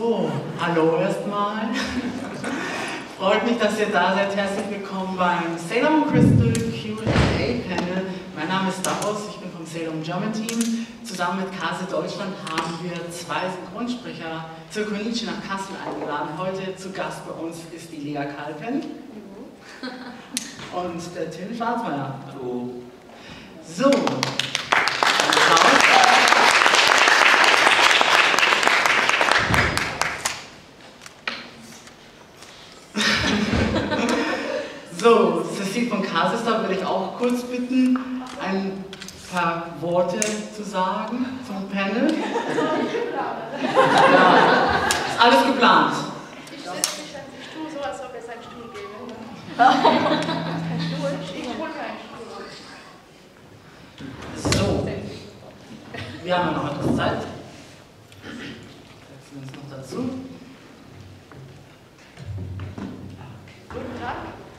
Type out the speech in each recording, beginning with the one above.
So, hallo erstmal. Freut mich, dass ihr da seid. Herzlich willkommen beim Sailor Moon Crystal Q&A Panel. Mein Name ist Davos, ich bin vom Sailor Moon German Team. Zusammen mit Kase Deutschland haben wir 2 Synchronsprecher zur Konichi nach Kassel eingeladen. Heute zu Gast bei uns ist die Lea Kalpen und der Tim Schwarzmeier. Hallo. So. So, Cecile von Kasestar würde ich auch kurz bitten, ein paar Worte zu sagen zum Panel. Ja, ist alles geplant. Ich setze mich an den Stuhl, so als ob es einen Stuhl gäbe. Kein Stuhl? Ich hole mir einen Stuhl. So, wir haben ja noch etwas Zeit. Setzen wir uns noch dazu. Guten Tag.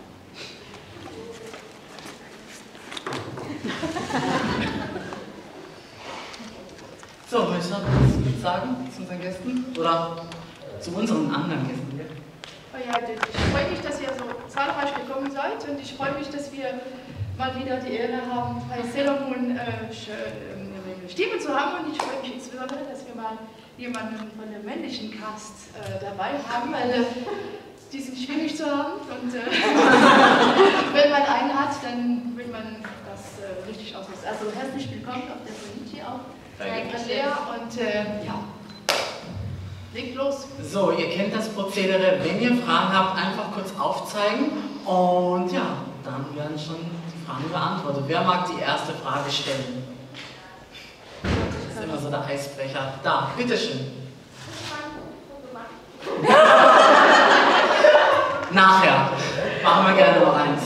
So, möchtest du noch was sagen zu unseren Gästen? Oder zu unseren anderen Gästen? Ja? Oh ja, ich freue mich, dass ihr so zahlreich gekommen seid und ich freue mich, dass wir mal wieder die Ehre haben, bei Sailor Moon eine Stimme zu haben, und ich freue mich insbesondere, dass wir mal jemanden von dem männlichen Cast dabei haben, weil die sind schwierig zu haben, und wenn man einen hat, dann will man das richtig ausnutzen. Also herzlich willkommen auf der Konichi auch. Lea, und ja, legt los. So, ihr kennt das Prozedere. Wenn ihr Fragen habt, einfach kurz aufzeigen und ja, dann werden schon die Fragen beantwortet. Wer mag die erste Frage stellen? Das ist immer so der Eisbrecher. Da, bitteschön. Nachher. Machen wir gerne noch eins.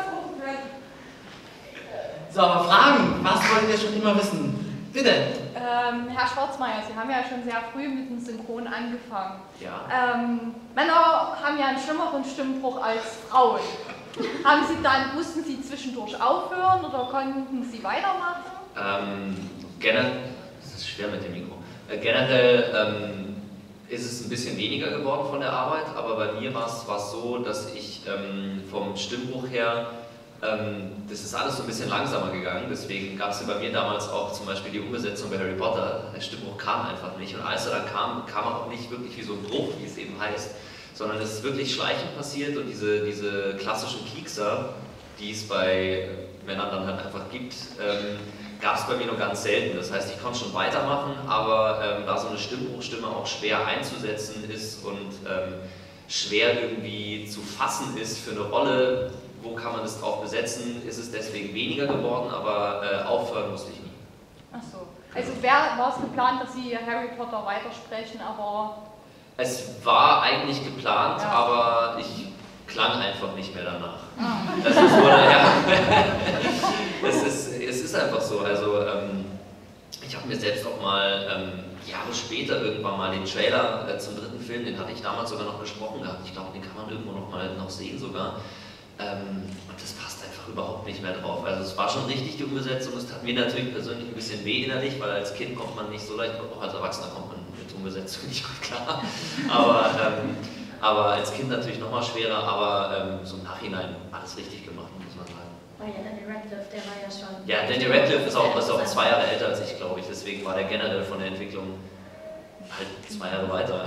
So, aber Fragen, was wollt ihr schon immer wissen? Bitte. Herr Schwarzmeier, Sie haben ja schon sehr früh mit dem Synchron angefangen. Ja. Männer haben ja einen schlimmeren Stimmbruch als Frauen. Mussten Sie zwischendurch aufhören oder konnten Sie weitermachen? Das ist schwer mit dem Mikro. Generell ist es ein bisschen weniger geworden von der Arbeit, aber bei mir war es so, dass ich vom Stimmbruch her, das ist alles so ein bisschen langsamer gegangen, deswegen gab es ja bei mir damals auch zum Beispiel die Umbesetzung bei Harry Potter. Der Stimmbruch kam einfach nicht, und als er dann kam er auch nicht wirklich wie so ein Bruch, wie es eben heißt, sondern es ist wirklich schleichend passiert, und diese klassischen Kiekser, die es bei Männern dann halt einfach gibt, gab es bei mir nur ganz selten. Das heißt, ich konnte schon weitermachen, aber da so eine Stimmbruchstimme auch schwer einzusetzen ist und schwer irgendwie zu fassen ist für eine Rolle, wo kann man das drauf besetzen, ist es deswegen weniger geworden, aber aufhören musste ich nie. Ach so. Also war es geplant, dass Sie Harry Potter weitersprechen, aber... Es war eigentlich geplant, ja, aber ich klang einfach nicht mehr danach. Ah. Das ist so, ja. Es ist einfach so. Also ich habe mir selbst auch mal Jahre später irgendwann mal den Trailer zum 3. Film, den hatte ich damals sogar noch gesprochen gehabt. Ich glaube, den kann man irgendwo noch sehen sogar. Und das passt einfach überhaupt nicht mehr drauf. Also es war schon richtig, die Umbesetzung. Es tat mir natürlich persönlich ein bisschen weh innerlich, weil als Kind kommt man nicht so leicht, auch als Erwachsener kommt man mit Umbesetzung nicht gut klar. Aber als Kind natürlich nochmal schwerer, aber so im Nachhinein alles richtig gemacht, muss man sagen. Oh ja, Danny Radcliffe, der war ja schon... Ja, Danny Radcliffe ist auch 2 Jahre älter als ich, glaube ich. Deswegen war der generell von der Entwicklung halt 2 Jahre weiter.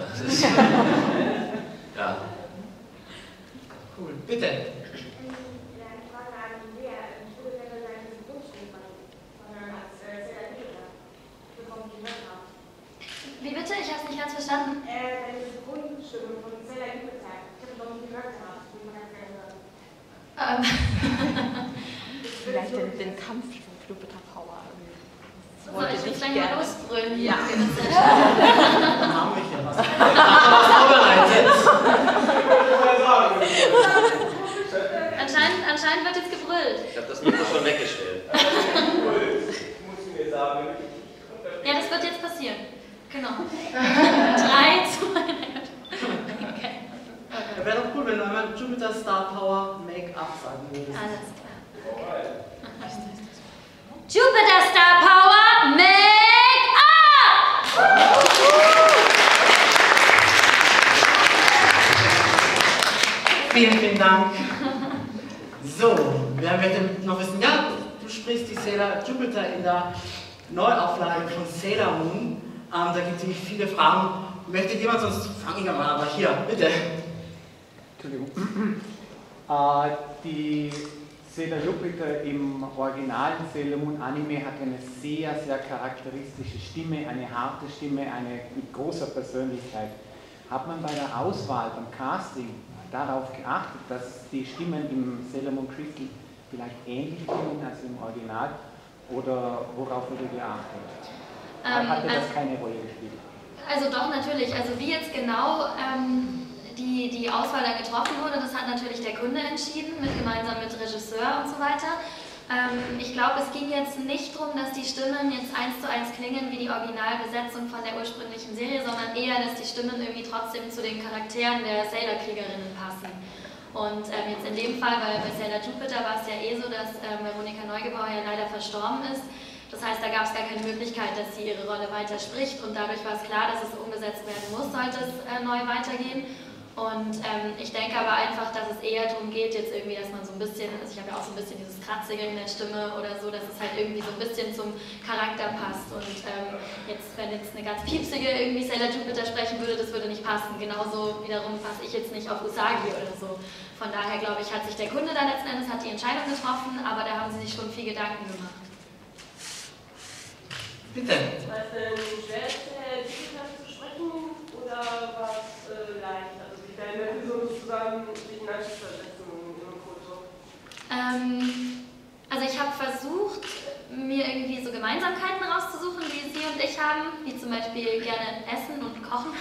Ja. Cool, bitte. Wie bitte? Ich habe es nicht ganz verstanden. Deine Synchronstimme von Sailor Moon gezeigt. Ich habe noch nie gehört gehabt, wie man das gerne Vielleicht den Kampf von Jupiter Power. Soll ich jetzt gleich mal losbrüllen? Ja. Dann haben wir hier was. Was vorbereitet. Anscheinend wird jetzt gebrüllt. Ich habe das Mikro schon weggestellt. Ja, das wird jetzt passieren. Genau. 3, 2, 1. Okay. Wäre doch cool, wenn du einmal Jupiter Star Power Make-up sagen würdest. Alles klar. Okay. Jupiter Star Power Make-up! Dank. So, wer möchte noch wissen? Ja, du sprichst die Sailor Jupiter in der Neuauflage von Sailor Moon. Da gibt es ziemlich viele Fragen. Möchte jemand, sonst fange ich mal, aber hier, bitte. Entschuldigung. Die Sailor Jupiter im originalen Sailor Moon Anime hat eine sehr, sehr charakteristische Stimme, eine harte Stimme, eine mit großer Persönlichkeit. Hat man bei der Auswahl, beim Casting, darauf geachtet, dass die Stimmen im Sailor Moon Crystal vielleicht ähnlich klingen als im Original? Oder worauf wurde geachtet? Hatte das keine Rolle gespielt? Also doch, natürlich. Also wie jetzt genau die Auswahl dann getroffen wurde, das hat natürlich der Kunde entschieden, gemeinsam mit Regisseur und so weiter. Ich glaube, es ging jetzt nicht darum, dass die Stimmen jetzt 1:1 klingen wie die Originalbesetzung von der ursprünglichen Serie, sondern eher, dass die Stimmen irgendwie trotzdem zu den Charakteren der Sailor-Kriegerinnen passen. Und jetzt in dem Fall, weil bei Sailor Jupiter war es ja so, dass Veronika Neugebauer ja leider verstorben ist. Das heißt, da gab es gar keine Möglichkeit, dass sie ihre Rolle weiter spricht und dadurch war es klar, dass es umgesetzt werden muss, sollte es neu weitergehen. Und ich denke aber einfach, dass es eher darum geht, jetzt irgendwie, dass man so ein bisschen, also ich habe ja auch so ein bisschen dieses Kratzige in der Stimme oder so, dass es halt irgendwie so ein bisschen zum Charakter passt. Und jetzt, wenn jetzt eine ganz piepsige irgendwie Sailor Jupiter sprechen würde, das würde nicht passen. Genauso wiederum passe ich jetzt nicht auf Usagi oder so. Von daher glaube ich, hat sich der Kunde dann letzten Endes die Entscheidung getroffen, aber da haben sie sich schon viel Gedanken gemacht. Bitte. War es denn schwer, Jupiter zu sprechen oder war es leicht? Also sich da in der Person sozusagen sich hineinzuversetzen im Foto? Also ich habe versucht, mir irgendwie so Gemeinsamkeiten rauszusuchen, die sie und ich haben, wie zum Beispiel gerne essen und kochen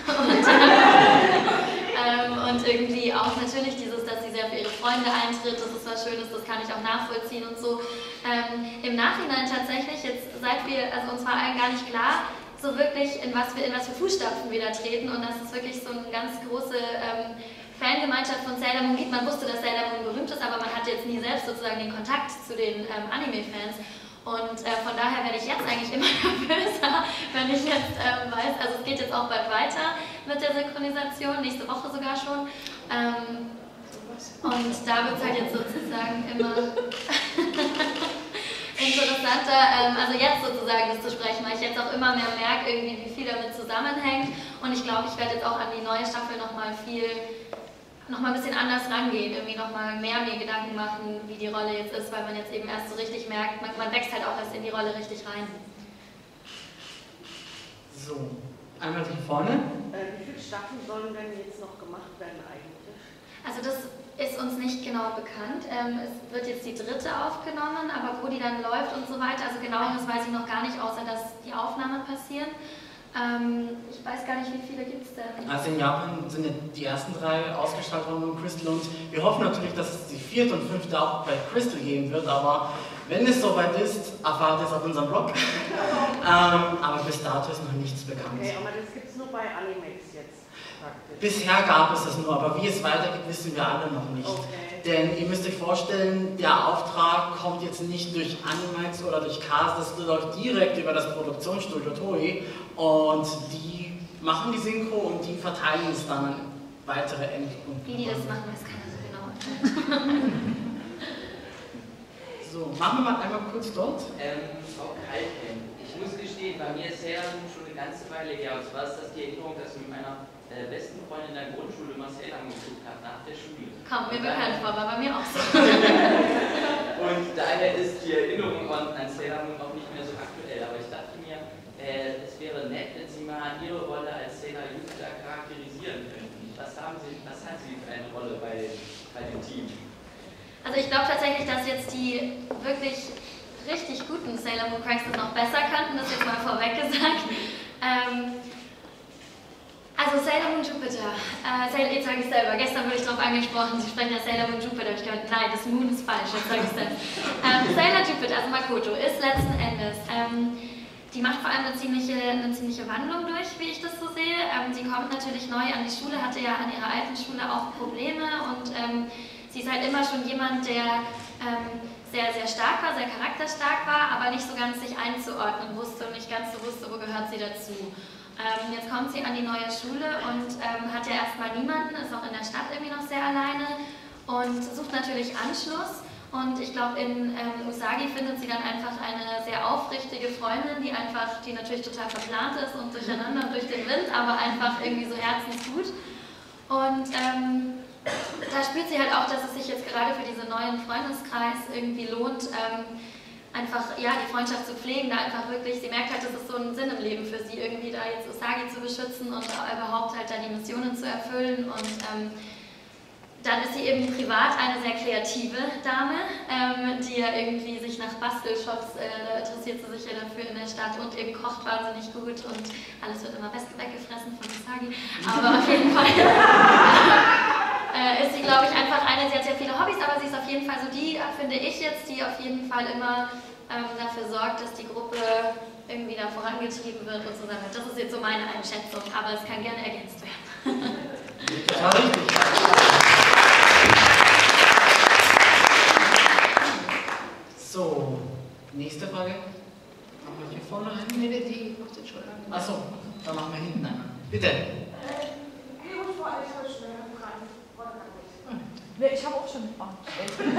und irgendwie auch natürlich dieses, dass sie sehr für ihre Freunde eintritt, das ist was Schönes, das kann ich auch nachvollziehen und so. Im Nachhinein tatsächlich, jetzt seit wir, also uns war allen gar nicht klar, so wirklich in was für Fußstapfen wir da treten und dass es wirklich so eine ganz große Fangemeinschaft von Sailor Moon gibt. Man wusste, dass Sailor Moon berühmt ist, aber man hatte jetzt nie selbst sozusagen den Kontakt zu den Anime-Fans. Und von daher werde ich jetzt eigentlich immer nervöser, wenn ich jetzt weiß, also es geht jetzt auch bald weiter mit der Synchronisation, nächste Woche sogar schon. Und da wird es halt jetzt sozusagen immer interessanter, also jetzt sozusagen das zu sprechen, weil ich jetzt auch immer mehr merke, irgendwie, wie viel damit zusammenhängt. Und ich glaube, ich werde jetzt auch an die neue Staffel nochmal ein bisschen anders rangehen, irgendwie nochmal mehr mir Gedanken machen, wie die Rolle jetzt ist, weil man jetzt eben erst so richtig merkt, man wächst halt auch erst in die Rolle richtig rein. So, einmal hier vorne. Wie viele Staffeln sollen denn jetzt noch gemacht werden eigentlich? Also das ist uns nicht genau bekannt. Es wird jetzt die 3. aufgenommen, aber wo die dann läuft und so weiter, also genaueres weiß ich noch gar nicht, außer dass die Aufnahmen passieren. Ich weiß gar nicht, wie viele gibt es denn? Also in Japan sind ja die ersten 3 ausgestrahlt worden mit Crystal und wir hoffen natürlich, dass es die 4. und 5. auch bei Crystal geben wird, aber wenn es soweit ist, erfahrt ihr es auf unserem Blog. Aber bis dato ist noch nichts bekannt. Okay, aber das gibt es nur bei Animax jetzt praktisch. Bisher gab es das nur, aber wie es weitergeht, wissen wir alle noch nicht. Okay. Denn ihr müsst euch vorstellen, der Auftrag kommt jetzt nicht durch Animax oder durch Cast, das läuft direkt über das Produktionsstudio Toei und die machen die Synchro und die verteilen es dann an weitere Endkunden. Wie die das machen, weiß keiner so genau. So, machen wir mal einmal kurz dort. Frau Kalken, ich muss gestehen, bei mir ist Sailor Moon schon eine ganze Weile her. Und zwar ist das die Erinnerung, dass ich mit meiner besten Freundin in der Grundschule mal Sailor Moon geguckt habe, nach der Schule. Kommt mir bekannt vor, war bei mir auch so. Und daher ist die Erinnerung an Sailor Moon auch nicht mehr so aktuell. Aber ich dachte mir, es wäre nett, wenn Sie mal Ihre Rolle als Sailor Jupiter charakterisieren könnten. Was haben Sie für eine Rolle bei dem Team? Also ich glaube tatsächlich, dass jetzt die wirklich richtig guten Sailor Moon Cranks das noch besser kannten, das jetzt mal vorweg gesagt. Also Sailor Moon Jupiter, jetzt sage ich selber, gestern wurde ich darauf angesprochen, Sie sprechen ja Sailor Moon Jupiter, ich glaube, nein, das Moon ist falsch, jetzt sage ich es selbst. Sailor Jupiter, also Makoto, ist letzten Endes, die macht vor allem eine ziemliche Wandlung durch, wie ich das so sehe. Sie kommt natürlich neu an die Schule, hatte ja an ihrer alten Schule auch Probleme und sie ist halt immer schon jemand, der sehr, sehr stark war, sehr charakterstark war, aber nicht so ganz sich einzuordnen wusste und nicht ganz so wusste, wo gehört sie dazu. Jetzt kommt sie an die neue Schule und hat ja erstmal niemanden, ist auch in der Stadt irgendwie noch sehr alleine und sucht natürlich Anschluss. Und ich glaube, in Usagi findet sie dann einfach eine sehr aufrichtige Freundin, die natürlich total verplant ist und durcheinander durch den Wind, aber einfach irgendwie so herzensgut. Und da spürt sie halt auch, dass es sich jetzt gerade für diesen neuen Freundeskreis irgendwie lohnt, einfach ja, die Freundschaft zu pflegen, da einfach wirklich, sie merkt halt, das ist so ein Sinn im Leben für sie, irgendwie da jetzt Usagi zu beschützen und überhaupt halt da die Missionen zu erfüllen. Und dann ist sie eben privat eine sehr kreative Dame, die ja irgendwie sich nach Bastelshops, da interessiert sie sich ja dafür in der Stadt und eben kocht wahnsinnig gut und alles wird immer weggefressen von Usagi. Aber auf jeden Fall ist sie, glaube ich, einfach eine, sie hat sehr viele Hobbys, aber sie ist auf jeden Fall so die, finde ich jetzt, die auf jeden Fall immer dafür sorgt, dass die Gruppe irgendwie da vorangetrieben wird und so weiter. Das ist jetzt so meine Einschätzung, aber es kann gerne ergänzt werden. Total richtig. So, nächste Frage. Haben wir hier vorne einen? Nee, die auf den Schultern. Achso, dann machen wir hinten einen. Bitte. Nee, ich habe auch schon eine Frage gestellt.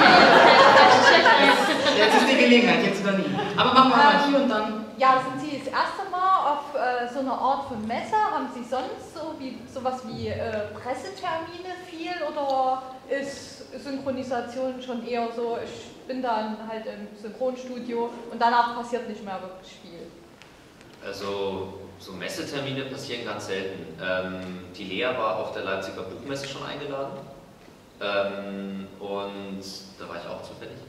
Jetzt ist die Gelegenheit, jetzt oder nie. Aber machen wir mal hier und dann. Ja, sind Sie das erste Mal auf so einer Art von Messe? Haben Sie sonst sowas wie Pressetermine viel oder ist Synchronisation schon eher so, ich bin dann halt im Synchronstudio und danach passiert nicht mehr wirklich viel? Also so Messetermine passieren ganz selten. Die Lea war auf der Leipziger Buchmesse schon eingeladen. Und da war ich auch zufällig.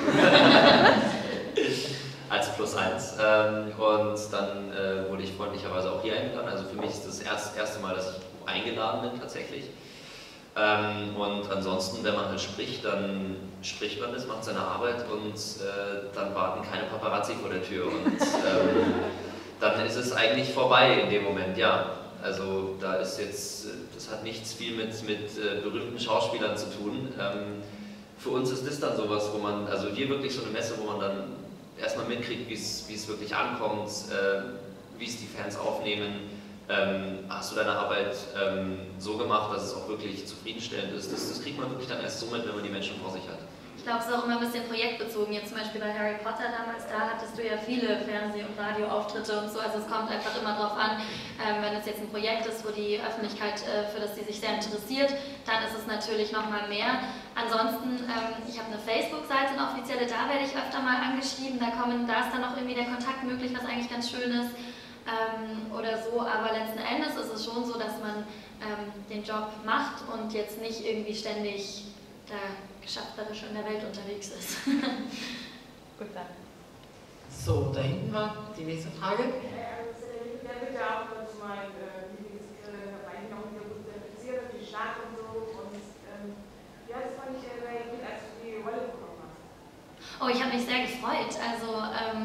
Als +1. Und dann wurde ich freundlicherweise auch hier eingeladen. Also für mich ist das erste Mal, dass ich eingeladen bin tatsächlich. Und ansonsten, wenn man halt spricht, dann spricht man das, macht seine Arbeit und dann warten keine Paparazzi vor der Tür. Und dann ist es eigentlich vorbei in dem Moment, ja. Also da ist jetzt, das hat nichts viel mit berühmten Schauspielern zu tun. Für uns ist das dann sowas, wo man, also hier wirklich so eine Messe, wo man dann erstmal mitkriegt, wie es wirklich ankommt, wie es die Fans aufnehmen. Hast du deine Arbeit so gemacht, dass es auch wirklich zufriedenstellend ist? Das kriegt man wirklich dann erst so mit, wenn man die Menschen vor sich hat. Ich glaube, es ist auch immer ein bisschen projektbezogen. Jetzt zum Beispiel bei Harry Potter damals, da hattest du ja viele Fernseh- und Radioauftritte und so. Also es kommt einfach immer drauf an, wenn es jetzt ein Projekt ist, wo die Öffentlichkeit, für das sie sich sehr interessiert, dann ist es natürlich nochmal mehr. Ansonsten, ich habe eine Facebook-Seite, eine offizielle, da werde ich öfter mal angeschrieben. Da ist dann auch irgendwie der Kontakt möglich, was eigentlich ganz schön ist. Oder so, aber letzten Endes ist es schon so, dass man den Job macht und jetzt nicht irgendwie ständig da geschäftsmäßig in der Welt unterwegs ist. Gut, dann. So, da hinten war die nächste Frage. Der wird ja auch zu meinen Lieblingsreich noch sehr gut interessiert, die Stadt und so. Und ja, das fand ich sehr gut, als du die Rolle bekommen hast. Oh, ich habe mich sehr gefreut. Also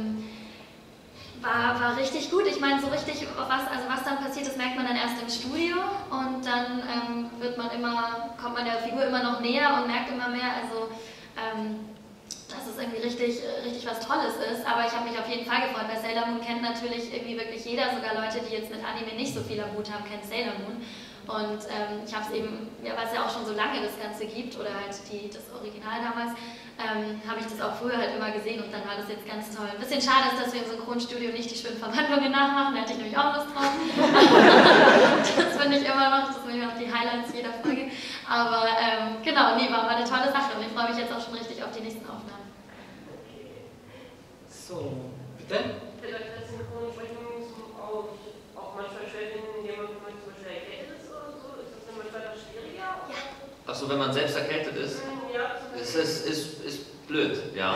war richtig gut. Ich meine, so richtig, was dann passiert ist, merkt man dann erst im Studio und dann kommt man der Figur immer noch näher und merkt immer mehr, also dass es irgendwie richtig was Tolles ist. Aber ich habe mich auf jeden Fall gefreut, weil Sailor Moon kennt natürlich irgendwie wirklich jeder, sogar Leute, die jetzt mit Anime nicht so viel am Hut haben, kennen Sailor Moon. Und ich habe es eben, ja, weil es ja auch schon so lange das Ganze gibt, oder halt das Original damals, habe ich das auch früher halt immer gesehen und dann war das jetzt ganz toll. Ein bisschen schade ist, dass wir im Synchronstudio nicht die schönen Verwandlungen nachmachen, da hätte ich nämlich auch Lust drauf. Das finde ich immer noch, das sind immer noch die Highlights jeder Folge. Aber genau, nee, war eine tolle Sache und ich freue mich jetzt auch schon richtig auf die nächsten Aufnahmen. So, bitte? Vielleicht das Synchronsprechen auch manchmal schwer finden, indem man zum Beispiel erkältet ist oder so. Ist das dann manchmal etwas schwieriger? Ja. Achso, wenn man selbst erkältet ist? Ja. Es ist blöd, ja.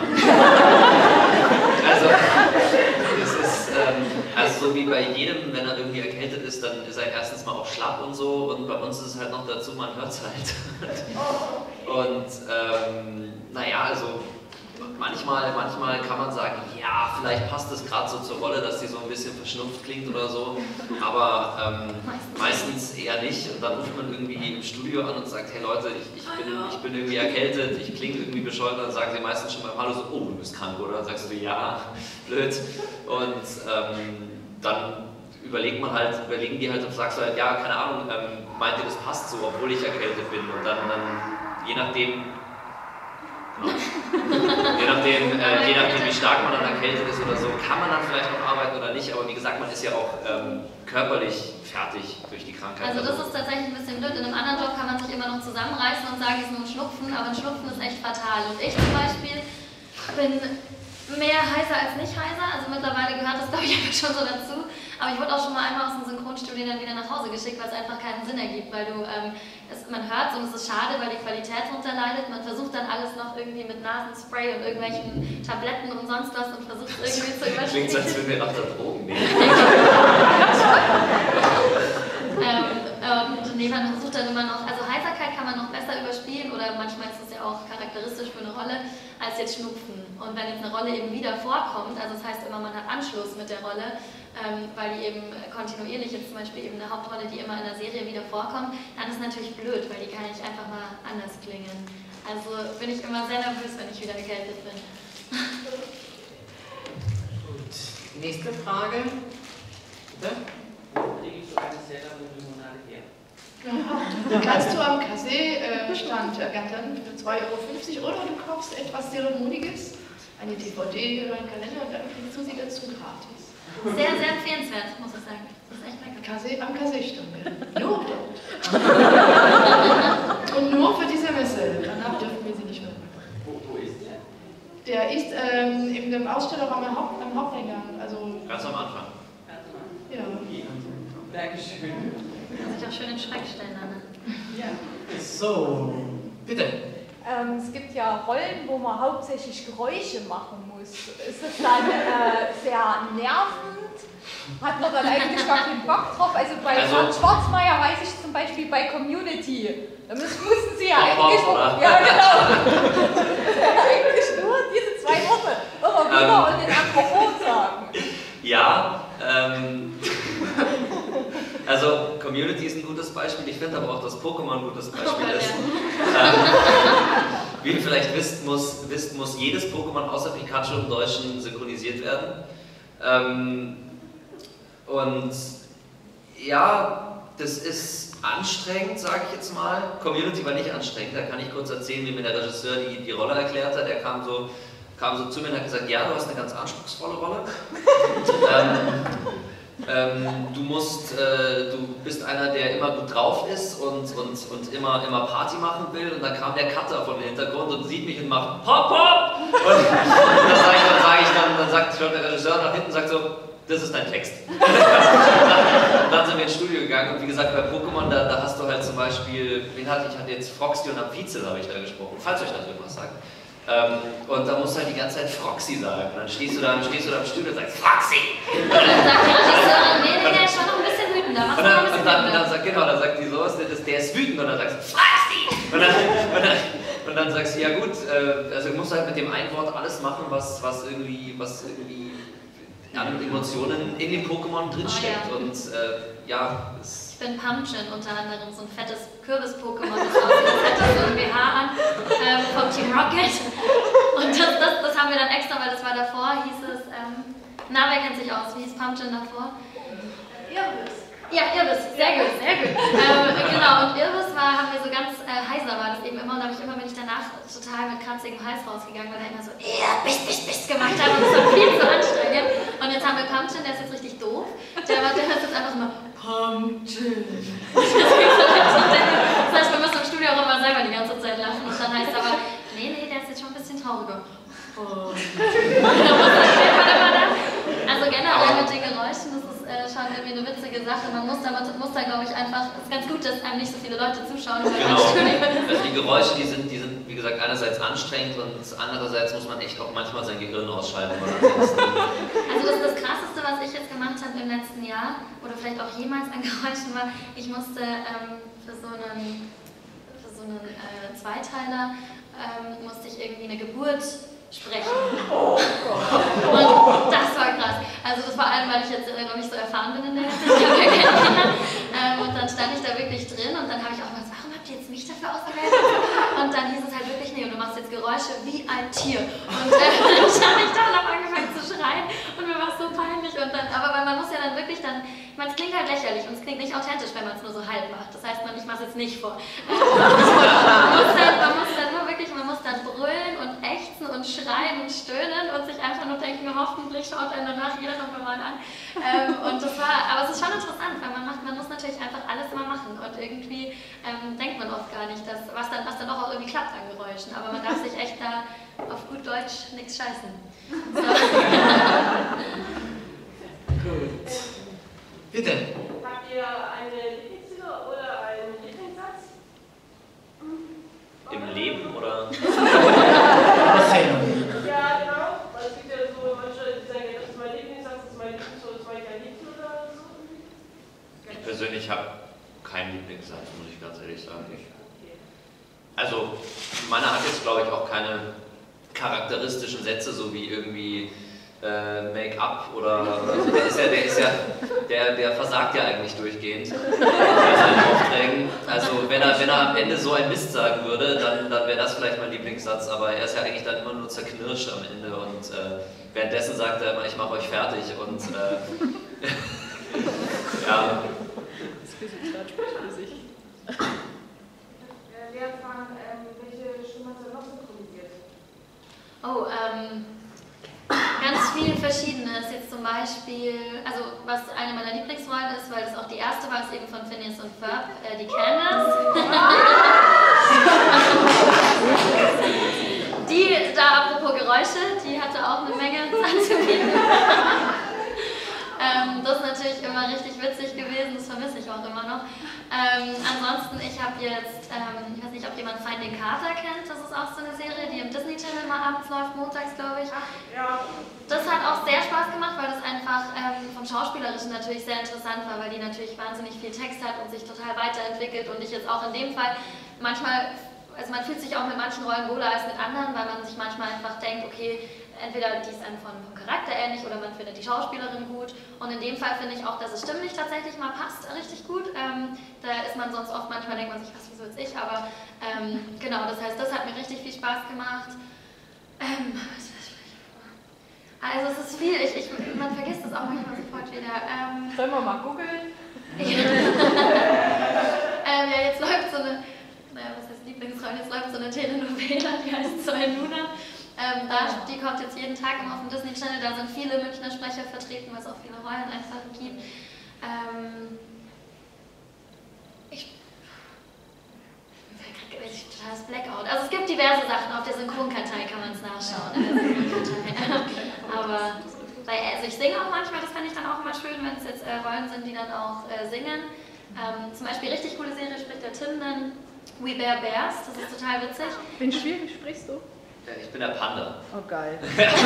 Also so wie bei jedem, wenn er irgendwie erkältet ist, dann ist er erstens mal auch schlapp und so und bei uns ist es halt noch dazu, man hört es halt. Und naja, also manchmal kann man sagen, ja, vielleicht passt es gerade so zur Rolle, dass die so ein bisschen verschnupft klingt oder so, aber meistens eher nicht. Und dann ruft man irgendwie im Studio an und sagt, hey Leute, ich bin irgendwie erkältet, ich klinge irgendwie bescheuert. Dann sagen sie meistens schon beim Hallo so, oh, du bist krank, oder? Dann sagst du, ja, blöd. Und dann überlegen die halt und sagst du halt, ja, keine Ahnung, meint ihr, das passt so, obwohl ich erkältet bin. Und dann je nachdem, wie stark man dann erkältet ist oder so, kann man dann vielleicht noch arbeiten oder nicht, aber wie gesagt, man ist ja auch körperlich fertig durch die Krankheit. Also das ist tatsächlich ein bisschen blöd. In einem anderen Job kann man sich immer noch zusammenreißen und sagen, es ist nur ein Schnupfen, aber ein Schnupfen ist echt fatal. Und ich zum Beispiel bin mehr heiser als nicht heiser, also mittlerweile gehört das, glaube ich, einfach schon so dazu. Aber ich wurde auch schon mal einmal aus dem Synchronstudio dann wieder nach Hause geschickt, weil es einfach keinen Sinn ergibt, weil du, man hört es und es ist schade, weil die Qualität darunter leidet. Man versucht dann alles noch irgendwie mit Nasenspray und irgendwelchen Tabletten und sonst was und versucht es irgendwie zu überspielen. Klingt so, als würden wir nach der Drogen nehmen. Und nee, man versucht dann immer noch, also Heiserkeit kann man noch besser überspielen oder manchmal ist es ja auch charakteristisch für eine Rolle, als jetzt Schnupfen. Und wenn jetzt eine Rolle eben wieder vorkommt, also das heißt immer, man hat Anschluss mit der Rolle, weil die eben kontinuierlich jetzt zum Beispiel eben eine Hauptrolle, die immer in der Serie wieder vorkommt, dann ist es natürlich blöd, weil die kann nicht einfach mal anders klingen. Also bin ich immer sehr nervös, wenn ich wieder erkältet bin. Gut, nächste Frage. Bitte? Kriege ich so eine Sailor-Limonade her? Die kannst du am Kassé-Stand ergattern für 2,50 € oder du kaufst etwas Zeremoniges, eine DVD oder einen Kalender und dann kriegst du sie dazu gratis. Sehr, sehr empfehlenswert, muss ich sagen. Das ist echt lecker. Am Kassé-Stand. Nur dort. Und nur für diese Messe. Danach dürfen wir sie nicht mehr. Wo ist der? Der ist in dem Ausstellerraum am Haupteingang. Also, Ganz am Anfang. ja. Dankeschön. Kann sich auch schön in Schreck stellen, Anne. Ja. So, bitte. Es gibt ja Rollen, wo man hauptsächlich Geräusche machen muss. Ist das dann sehr nervend? Hat man dann eigentlich gar keinen Bock drauf? Also bei Herrn Schwarzmeier weiß ich zum Beispiel bei Community, da mussten sie ja eigentlich ja genau, eigentlich nur diese 2 Worte immer wieder und den Mikrofon sagen. Ja, also Community ist ein gutes Beispiel, ich finde aber auch, dass Pokémon ein gutes Beispiel ist. Wie ihr vielleicht wisst, muss jedes Pokémon außer Pikachu im Deutschen synchronisiert werden. Und ja, das ist anstrengend, sage ich jetzt mal. Community war nicht anstrengend, da kann ich kurz erzählen, wie mir der Regisseur die Rolle erklärt hat. Er kam so zu mir und hat gesagt, ja, du hast eine ganz anspruchsvolle Rolle. Du bist einer, der immer gut drauf ist und immer Party machen will, und dann kam der Cutter von dem Hintergrund und sieht mich und macht Pop, Pop! Und dann sagt schon der Regisseur nach hinten, sagt so, das ist dein Text. Dann sind wir ins Studio gegangen und wie gesagt, bei Pokémon, da hast du halt zum Beispiel, ich hatte jetzt Froxy und Amphizel habe ich da gesprochen, falls euch das irgendwas sagt. Und da musst du halt die ganze Zeit Froxy sagen. Und dann stehst du da am Stuhl und sagst Froxy! Und dann sagt der Regisseur, nee, der ist schon noch ein bisschen wütend, da machst du noch ein bisschen wütender. Dann sagt die so, der ist wütend, und dann sagst du Froxy! Und dann sagst du, ja gut, also du musst halt mit dem einen Wort alles machen, was irgendwie an Emotionen in dem Pokémon drinsteckt. Ja. Und ja, ich bin Pumpkin unter anderem, so ein fettes Kürbis-Pokémon, das aussieht, als hätte so ein BH an, vom Team Rocket. Und das haben wir dann extra, weil das war davor, hieß es, wer kennt sich aus, wie hieß Pumpkin davor? Irbis. Ja, Irbis, sehr gut, sehr gut. Genau, und Irbis haben wir so ganz heiser war das eben immer, und da bin ich danach total mit kratzigem Hals rausgegangen, weil er immer so Biss gemacht hat, und das war viel zu anstrengend. Und jetzt haben wir Pumpkin, der ist jetzt richtig doof, der hört jetzt einfach immer Pumpkin. Das heißt, wir müssen im Studio auch immer selber die ganze Zeit lachen, und dann heißt es aber, nee, der ist jetzt schon ein bisschen trauriger. Also generell mit den Geräuschen, das ist schon irgendwie eine witzige Sache. Man muss da glaube ich, einfach, es ist ganz gut, dass einem nicht so viele Leute zuschauen. Genau. Also die Geräusche, die sind, wie gesagt, einerseits anstrengend und andererseits muss man echt auch manchmal sein Gehirn ausschalten. Also das Krasseste, was ich jetzt gemacht habe im letzten Jahr, oder vielleicht auch jemals an Geräuschen, war, ich musste für so einen Zweiteiler musste ich irgendwie eine Geburt sprechen. Oh Gott. Und das war krass. Also das vor allem, weil ich jetzt noch nicht so erfahren bin in der Hinsicht, ich habe ja keine Kinder. Und dann stand ich da wirklich drin, und dann habe ich auch gesagt, warum habt ihr jetzt mich dafür ausgewählt? Und dann hieß es halt wirklich, nee, und du machst jetzt Geräusche wie ein Tier. Und dann stand ich da und habe angefangen zu schreien, und mir war es so peinlich. Und dann, aber weil man muss ja dann wirklich ich meine, es klingt halt lächerlich und es klingt nicht authentisch, wenn man es nur so halb macht. Das heißt, ich mache es jetzt nicht vor. Man muss dann brüllen und ächzen und schreien und stöhnen und sich einfach nur denken, hoffentlich schaut einen danach jeder noch mal an. Und aber es ist schon interessant, weil man muss natürlich einfach alles immer machen und irgendwie denkt man oft gar nicht, was dann auch irgendwie klappt an Geräuschen. Aber man darf sich echt da auf gut Deutsch nichts scheißen. So. Gut. Bitte. Habt ihr eine Lieblingslieder oder einen Lieblingssatz? Im Leben oder? Erzählung. Ja, genau. Weil es gibt ja so manche, die sagen, das ist mein Lieblingssatz, das ist mein Lieblings- oder das ist mein kein Liebling oder so. Ich persönlich habe keinen Lieblingssatz, muss ich ganz ehrlich sagen. Also, meiner hat jetzt, glaube ich, auch keine charakteristischen Sätze, so wie irgendwie Make-up oder so. Der versagt ja eigentlich durchgehend bei seinen Aufträgen. Also wenn er am Ende so ein Mist sagen würde, dann wäre das vielleicht mein Lieblingssatz, aber er ist ja eigentlich dann immer nur zerknirscht am Ende und währenddessen sagt er immer, ich mache euch fertig und ja. Wer von welche Stimme hast du noch synchronisiert? Oh, ganz viel Verschiedenes. Jetzt zum Beispiel, also was eine meiner Lieblingsrollen ist, weil das auch die erste war, ist eben von Phineas und Ferb, die Candace. Die, da apropos Geräusche, die hatte auch eine Menge anzubieten. Das ist natürlich immer richtig witzig gewesen, das vermisse ich auch immer noch. Ansonsten, ich habe jetzt, ich weiß nicht, ob jemand Finding Carter kennt, das ist auch so eine Serie, die im Disney Channel mal abends läuft, montags glaube ich. Ja. Das hat auch sehr Spaß gemacht, weil das einfach vom Schauspielerischen natürlich sehr interessant war, weil die natürlich wahnsinnig viel Text hat und sich total weiterentwickelt und ich jetzt auch in dem Fall manchmal, also man fühlt sich auch mit manchen Rollen wohler als mit anderen, weil man sich manchmal einfach denkt, okay, entweder die ist einem vom Charakter ähnlich oder man findet die Schauspielerin gut. Und in dem Fall finde ich auch, dass es stimmlich tatsächlich mal passt, richtig gut. Da ist man sonst oft, manchmal denkt man sich, was, wieso jetzt ich? Aber genau, das heißt, das hat mir richtig viel Spaß gemacht. Also es ist viel, man vergisst es auch manchmal sofort wieder. Sollen wir mal googeln? Ja, jetzt läuft so eine, was heißt Lieblingsrolle, jetzt läuft so eine Telenovela, die heißt Zoe Luna. Die kommt jetzt jeden Tag immer auf dem Disney Channel, da sind viele Münchner Sprecher vertreten, weil es auch viele Rollen einfach gibt. Ich kriege totales Blackout. Also es gibt diverse Sachen, auf der Synchronkartei kann man es nachschauen. Aber also ich singe auch manchmal, das fand ich dann auch immer schön, wenn es jetzt Rollen sind, die dann auch singen. Zum Beispiel richtig coole Serie spricht der Tim dann, We Bear Bears, das ist total witzig. Wen schwierig sprichst du? Ich bin der Panda. Oh geil. Die Serie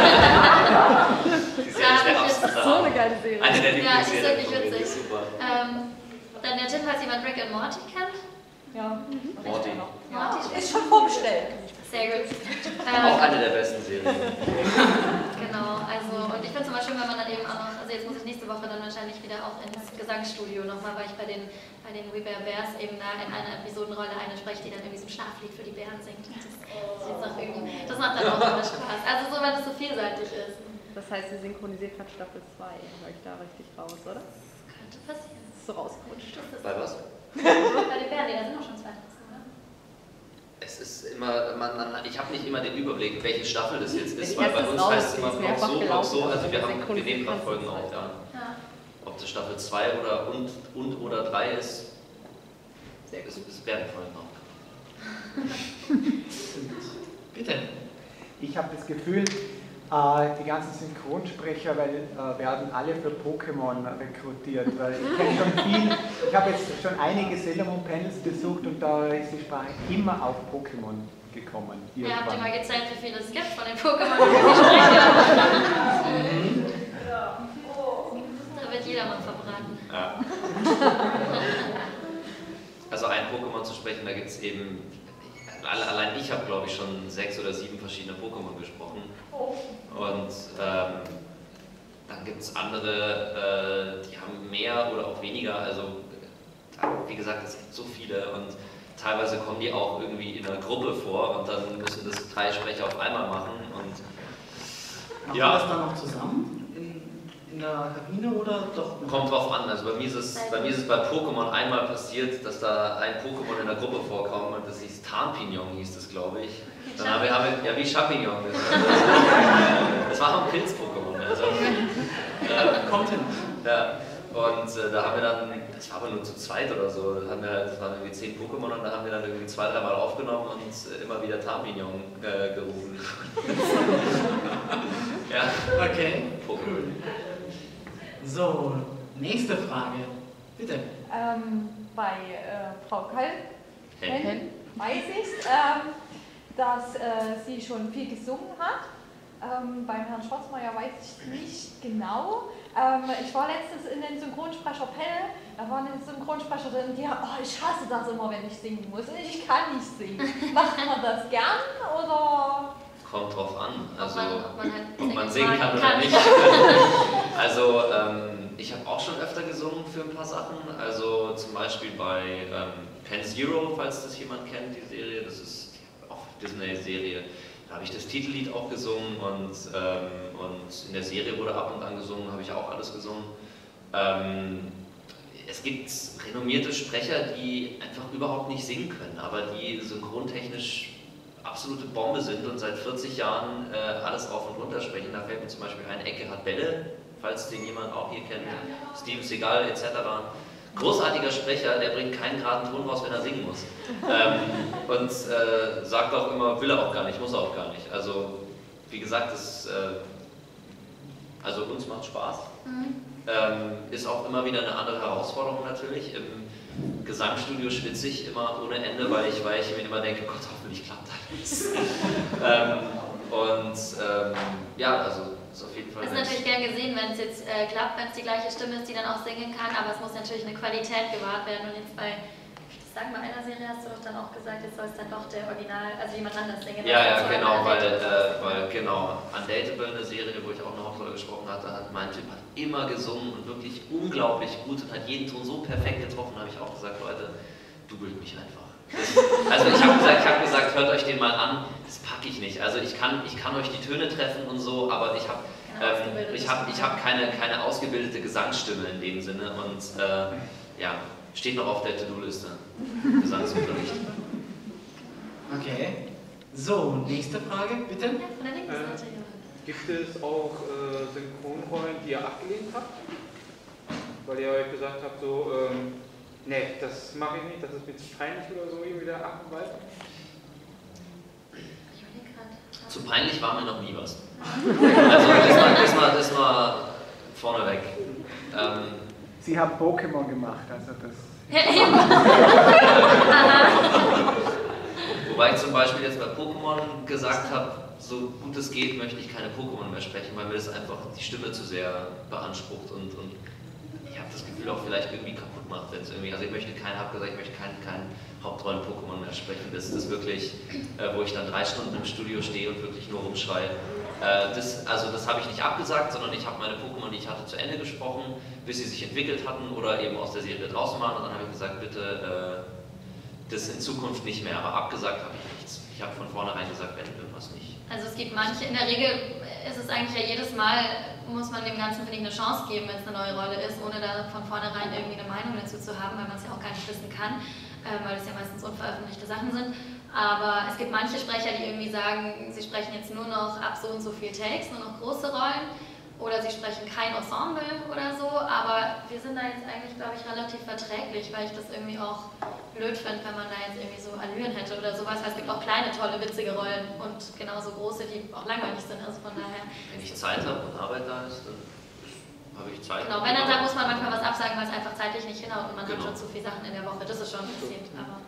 ist der absolute So eine geile Serie. Eine der Ja, die ist Lieblingsserien wirklich von mir, die witzig. ist super. Dann der Tim, falls jemand Rick and Morty kennt. Ja. Morty. Morty Ist schon vorbestellt. Sehr gut. Auch eine der besten Serien. Genau, also und ich finde es immer schön, wenn man dann eben auch noch, also jetzt muss ich nächste Woche dann wahrscheinlich wieder auch ins Gesangsstudio nochmal, weil ich bei den We Bear Bears eben da in einer Episodenrolle eine spreche, die dann irgendwie so ein Schlaflied für die Bären singt. Das macht dann auch immer Spaß. Also so, wenn es so vielseitig ist. Das heißt, sie synchronisiert gerade Staffel 2. Höre ich da richtig raus, oder? Das könnte passieren. Ist so rausgerutscht. Bei was? Bei den Bären, da sind auch schon 2 draußen, oder? Es ist immer, ich habe nicht immer den Überblick, welche Staffel das jetzt ist, Die weil bei erste uns ist heißt es raus, immer die ist Block mehrfach so, Block gelaufen, so, also wir synchronisiert nehmen gerade kannst Folgen du auf, es ja. Ja. Ob das Staffel 2 oder 3 ist, Sehr gut. es werden Folgen auch. Bitte. Ich habe das Gefühl, die ganzen Synchronsprecher werden alle für Pokémon rekrutiert. Weil ich kenne schon viel, ich habe jetzt schon einige Sailor Moon Panels besucht und da ist die Sprache immer auf Pokémon gekommen. Ja, habt ihr Irgendwann. mal gezählt, wie viele es gibt von den Pokémon, die sprechen? Da wird jeder mal verbraten. Ja. Also ein Pokémon zu sprechen, da gibt es eben, allein ich habe glaube ich schon 6 oder 7 verschiedene Pokémon gesprochen. Und dann gibt es andere, die haben mehr oder auch weniger, also wie gesagt, es gibt so viele und teilweise kommen die auch irgendwie in einer Gruppe vor und dann müssen das 3 Sprecher auf einmal machen. Und Machen wir das dann noch zusammen? In der Kabine oder doch? Kommt drauf an. Also bei mir ist es bei Pokémon einmal passiert, dass da ein Pokémon in der Gruppe vorkommt und das hieß Tarnpignon, hieß das, glaube ich. Dann haben wir ja, wie Champignon. Das war ein Pilz-Pokémon. Also, kommt hin. Ja. Und da haben wir dann, das war aber nur zu zweit oder so, das waren irgendwie 10 Pokémon und da haben wir dann irgendwie 2-3 Mal aufgenommen und immer wieder Tarnpignon gerufen. Ja. Okay, cool. So, nächste Frage, bitte. Bei Frau Kall weiß ich, dass sie schon viel gesungen hat. Beim Herrn Schwarzmeier weiß ich nicht genau. Ich war letztens in den Synchronsprecher-Panel, da war eine Synchronsprecherin, die ich hasse das immer, wenn ich singen muss. Ich kann nicht singen. Macht man das gern oder? Kommt drauf an, also ob man singen kann oder nicht. Also ich habe auch schon öfter gesungen für ein paar Sachen. Also zum Beispiel bei Pen Zero, falls das jemand kennt, die Serie, das ist auch Disney-Serie. Da habe ich das Titellied auch gesungen und in der Serie wurde ab und an gesungen, habe ich auch alles gesungen. Es gibt renommierte Sprecher, die einfach überhaupt nicht singen können, aber die synchrontechnisch absolute Bombe sind und seit 40 Jahren alles rauf und runter sprechen. Da fällt mir zum Beispiel ein Eckehard Belle, falls den jemand auch hier kennt, Steven Seagal etc. Großartiger Sprecher, der bringt keinen geraden Ton raus, wenn er singen muss. Und sagt auch immer, will er auch gar nicht, muss er auch gar nicht. Also, wie gesagt, also uns macht Spaß. Ist auch immer wieder eine andere Herausforderung natürlich. Im Gesangsstudio schwitze ich immer ohne Ende, weil ich mir immer denke, Gott, hoffentlich klappt alles. Ja, also ist auf jeden Fall. Das ist natürlich gern gesehen, wenn es jetzt klappt, wenn es die gleiche Stimme ist, die dann auch singen kann, aber es muss natürlich eine Qualität gewahrt werden. Und jetzt bei, sagen wir, einer Serie hast du doch dann auch gesagt, jetzt soll es dann doch der Original, also jemand anders singen. Ja, genau, weil Undateable, eine Serie, wo ich auch eine Hauptrolle gesprochen hatte, hat mein Typ immer gesungen und wirklich unglaublich gut und hat jeden Ton so perfekt getroffen, habe ich auch gesagt, Leute, dubelt mich einfach. Also ich habe gesagt, hört euch den mal an, das packe ich nicht. Also ich kann euch die Töne treffen und so, aber ich habe keine ausgebildete Gesangsstimme in dem Sinne und ja, steht noch auf der To-Do-Liste. Gesangsunterricht. Okay. So, nächste Frage, bitte. Ja, von der linken Seite. Gibt es auch Synchronrollen, die ihr abgelehnt habt? Weil ihr euch gesagt habt, so, nee, das mache ich nicht, das ist mir zu peinlich oder so, irgendwie der Abweisen? Zu peinlich war mir noch nie was. Also das mal vorneweg. Sie haben Pokémon gemacht, also das... Wobei ich zum Beispiel jetzt bei Pokémon gesagt habe, so gut es geht, möchte ich keine Pokémon mehr sprechen, weil mir das einfach die Stimme zu sehr beansprucht und ich habe das Gefühl auch vielleicht irgendwie kaputt macht, wenn es irgendwie, also ich möchte keinen Hauptrollen-Pokémon mehr sprechen, das ist wirklich, wo ich dann 3 Stunden im Studio stehe und wirklich nur rumschreie. Das habe ich nicht abgesagt, sondern ich habe meine Pokémon, die ich hatte, zu Ende gesprochen, bis sie sich entwickelt hatten oder eben aus der Serie draußen waren und dann habe ich gesagt, bitte das in Zukunft nicht mehr, aber abgesagt habe ich nichts. Ich habe von vornherein gesagt, wenn irgendwas nicht. Also es gibt manche, in der Regel ist es eigentlich ja jedes Mal, muss man dem Ganzen, finde ich, eine Chance geben, wenn es eine neue Rolle ist, ohne da von vornherein irgendwie eine Meinung dazu zu haben, weil man es ja auch gar nicht wissen kann, weil es ja meistens unveröffentlichte Sachen sind. Aber es gibt manche Sprecher, die irgendwie sagen, sie sprechen jetzt nur noch ab so und so viel Takes, nur noch große Rollen. Oder sie sprechen kein Ensemble oder so, aber wir sind da jetzt eigentlich, glaube ich, relativ verträglich, weil ich das irgendwie auch blöd finde, wenn man da jetzt irgendwie so Allüren hätte oder sowas, weil es gibt auch kleine, tolle, witzige Rollen und genauso große, die auch langweilig sind, also von daher... Wenn ich Zeit habe und Arbeit da ist, dann habe ich Zeit. Genau, wenn dann muss man manchmal was absagen, weil es einfach zeitlich nicht hinhaut und man hat schon zu viele Sachen in der Woche, das ist schon passiert, aber...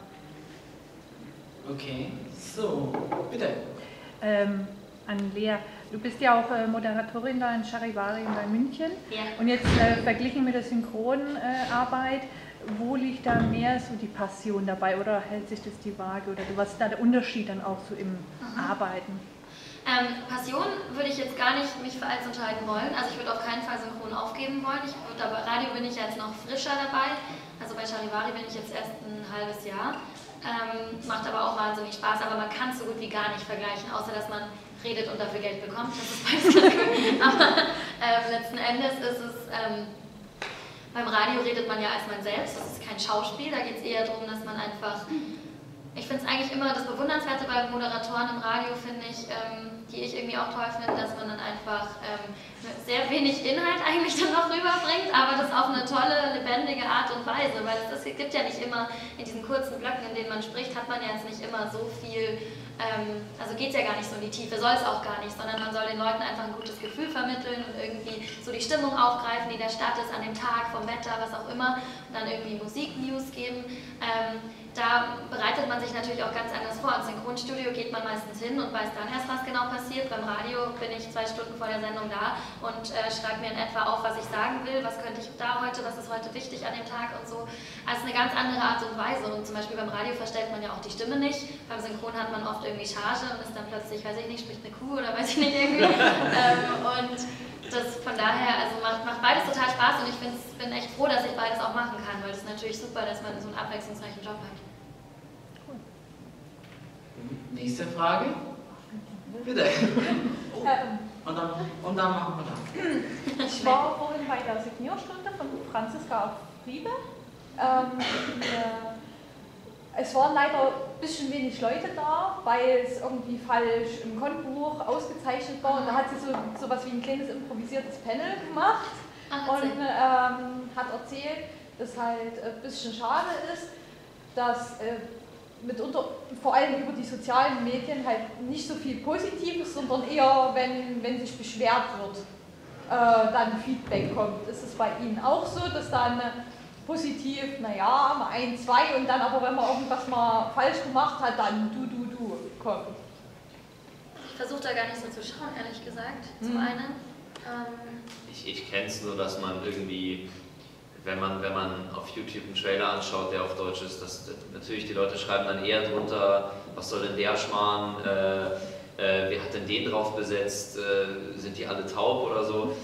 Okay, so, bitte. An Lea. Du bist ja auch Moderatorin da in Charivari in München. Ja. Und jetzt verglichen mit der Synchronarbeit, wo liegt da mehr so die Passion dabei oder hält sich das die Waage? Oder was ist da der Unterschied dann auch so im Arbeiten? Passion würde ich jetzt gar nicht mich für eins entscheiden wollen. Also ich würde auf keinen Fall synchron aufgeben wollen. Aber Radio bin ich jetzt noch frischer dabei. Also bei Charivari bin ich jetzt erst ein halbes Jahr. macht aber auch wahnsinnig Spaß, aber man kann es so gut wie gar nicht vergleichen, außer dass man redet und dafür Geld bekommt. Das ist beides ganz gut. Aber letzten Endes ist es, beim Radio redet man ja als man selbst, das ist kein Schauspiel, da geht es eher darum, dass man einfach, ich finde es eigentlich immer das Bewundernswerte bei Moderatoren im Radio, finde ich, die ich irgendwie auch toll finde, dass man dann einfach sehr wenig Inhalt eigentlich dann noch rüberbringt, aber das auf eine tolle, lebendige Art und Weise, weil es gibt ja nicht immer, in diesen kurzen Blöcken, in denen man spricht, hat man ja jetzt nicht immer so viel, also geht es ja gar nicht so in die Tiefe, soll es auch gar nicht, sondern man soll den Leuten einfach ein gutes Gefühl vermitteln und irgendwie so die Stimmung aufgreifen, die der Stadt ist an dem Tag, vom Wetter, was auch immer, und dann irgendwie Musik-News geben. Da bereitet man sich natürlich auch ganz anders vor. Ins Synchronstudio geht man meistens hin und weiß dann erst, was genau passiert. Beim Radio bin ich 2 Stunden vor der Sendung da und schreibe mir in etwa auf, was ich sagen will, was könnte ich da heute, was ist heute wichtig an dem Tag und so. Also eine ganz andere Art und Weise. Und zum Beispiel beim Radio verstellt man ja auch die Stimme nicht. Beim Synchron hat man oft irgendwie Charge und ist dann plötzlich, weiß ich nicht, spricht eine Kuh oder weiß ich nicht irgendwie. Und das von daher, also macht beides total Spaß und ich bin echt froh, dass ich beides auch machen kann, weil es ist natürlich super, dass man so einen abwechslungsreichen Job hat. Cool. Nächste Frage? Bitte. Und dann machen wir das. Ich war vorhin bei der Signierstunde von Franziska Friebe. Es waren leider ein bisschen wenig Leute da, weil es irgendwie falsch im Kontenbuch ausgezeichnet war. Und da hat sie so was wie ein kleines improvisiertes Panel gemacht und hat erzählt, dass halt ein bisschen schade ist, dass mitunter, vor allem über die sozialen Medien, halt nicht so viel Positives, sondern eher, wenn sich beschwert wird, dann Feedback kommt. Ist es bei Ihnen auch so, dass dann positiv, naja, mal 1, 2 und dann aber, wenn man irgendwas mal falsch gemacht hat, dann du kommt? Ich versuche da gar nicht so zu schauen, ehrlich gesagt, zum einen. Ich kenne es nur, dass man irgendwie, wenn man auf YouTube einen Trailer anschaut, der auf Deutsch ist, dass natürlich die Leute schreiben dann eher drunter, was soll denn der Schmarrn, wer hat denn den drauf besetzt, sind die alle taub oder so.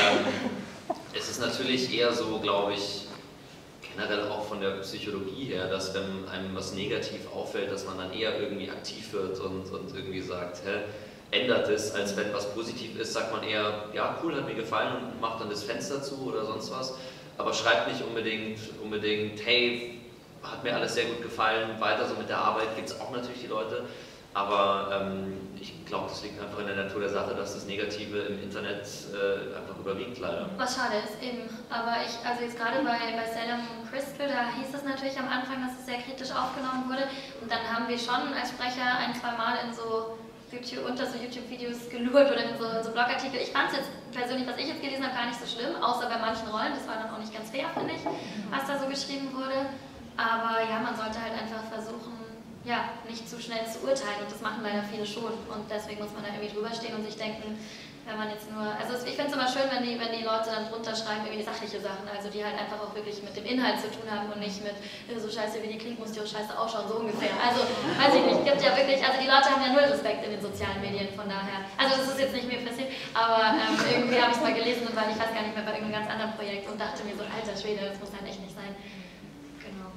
Es ist natürlich eher so, glaube ich, generell auch von der Psychologie her, dass wenn einem was negativ auffällt, dass man dann eher irgendwie aktiv wird und irgendwie sagt, ändert es, als wenn was positiv ist, sagt man eher, ja cool, hat mir gefallen und macht dann das Fenster zu oder sonst was, aber schreibt nicht unbedingt hey, hat mir alles sehr gut gefallen, weiter so mit der Arbeit, gibt es auch natürlich die Leute, aber ich glaube, das liegt einfach in der Natur der Sache, dass das Negative im Internet einfach überwiegt, leider. Was schade ist, eben. Aber also jetzt gerade bei Salem Crystal, da hieß es natürlich am Anfang, dass es sehr kritisch aufgenommen wurde. Und dann haben wir schon als Sprecher 1, 2 Mal in so YouTube-Videos gelurrt oder in so Blogartikel. Ich fand es jetzt persönlich, was ich jetzt gelesen habe, gar nicht so schlimm, außer bei manchen Rollen. Das war dann auch nicht ganz fair, finde ich, was da so geschrieben wurde. Aber ja, man sollte halt einfach versuchen, ja, nicht zu schnell zu urteilen und das machen leider viele schon und deswegen muss man da irgendwie drüber stehen und sich denken, wenn man jetzt nur, also ich finde es immer schön, wenn die Leute dann drunter schreiben, irgendwie sachliche Sachen, also die halt einfach auch wirklich mit dem Inhalt zu tun haben und nicht mit so scheiße wie die klingt, muss die auch scheiße ausschauen, so ungefähr. Also, weiß ich nicht, gibt ja wirklich, also die Leute haben ja null Respekt in den sozialen Medien, von daher, also das ist jetzt nicht mir passiert, aber irgendwie habe ich es mal gelesen und weil ich weiß gar nicht mehr, bei irgendeinem ganz anderen Projekt und dachte mir so, alter Schwede, das muss halt echt nicht sein. Genau.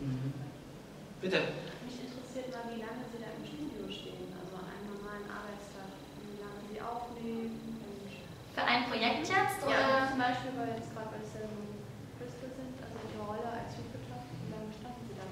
Bitte. Wie lange Sie da im Studio stehen, also an einem normalen Arbeitstag, wie lange Sie aufnehmen? Für ein Projekt jetzt? Ja, oder? zum Beispiel, weil jetzt gerade bei Salem Crystal sind, also die Rolle als Jupiter, wie lange standen Sie da?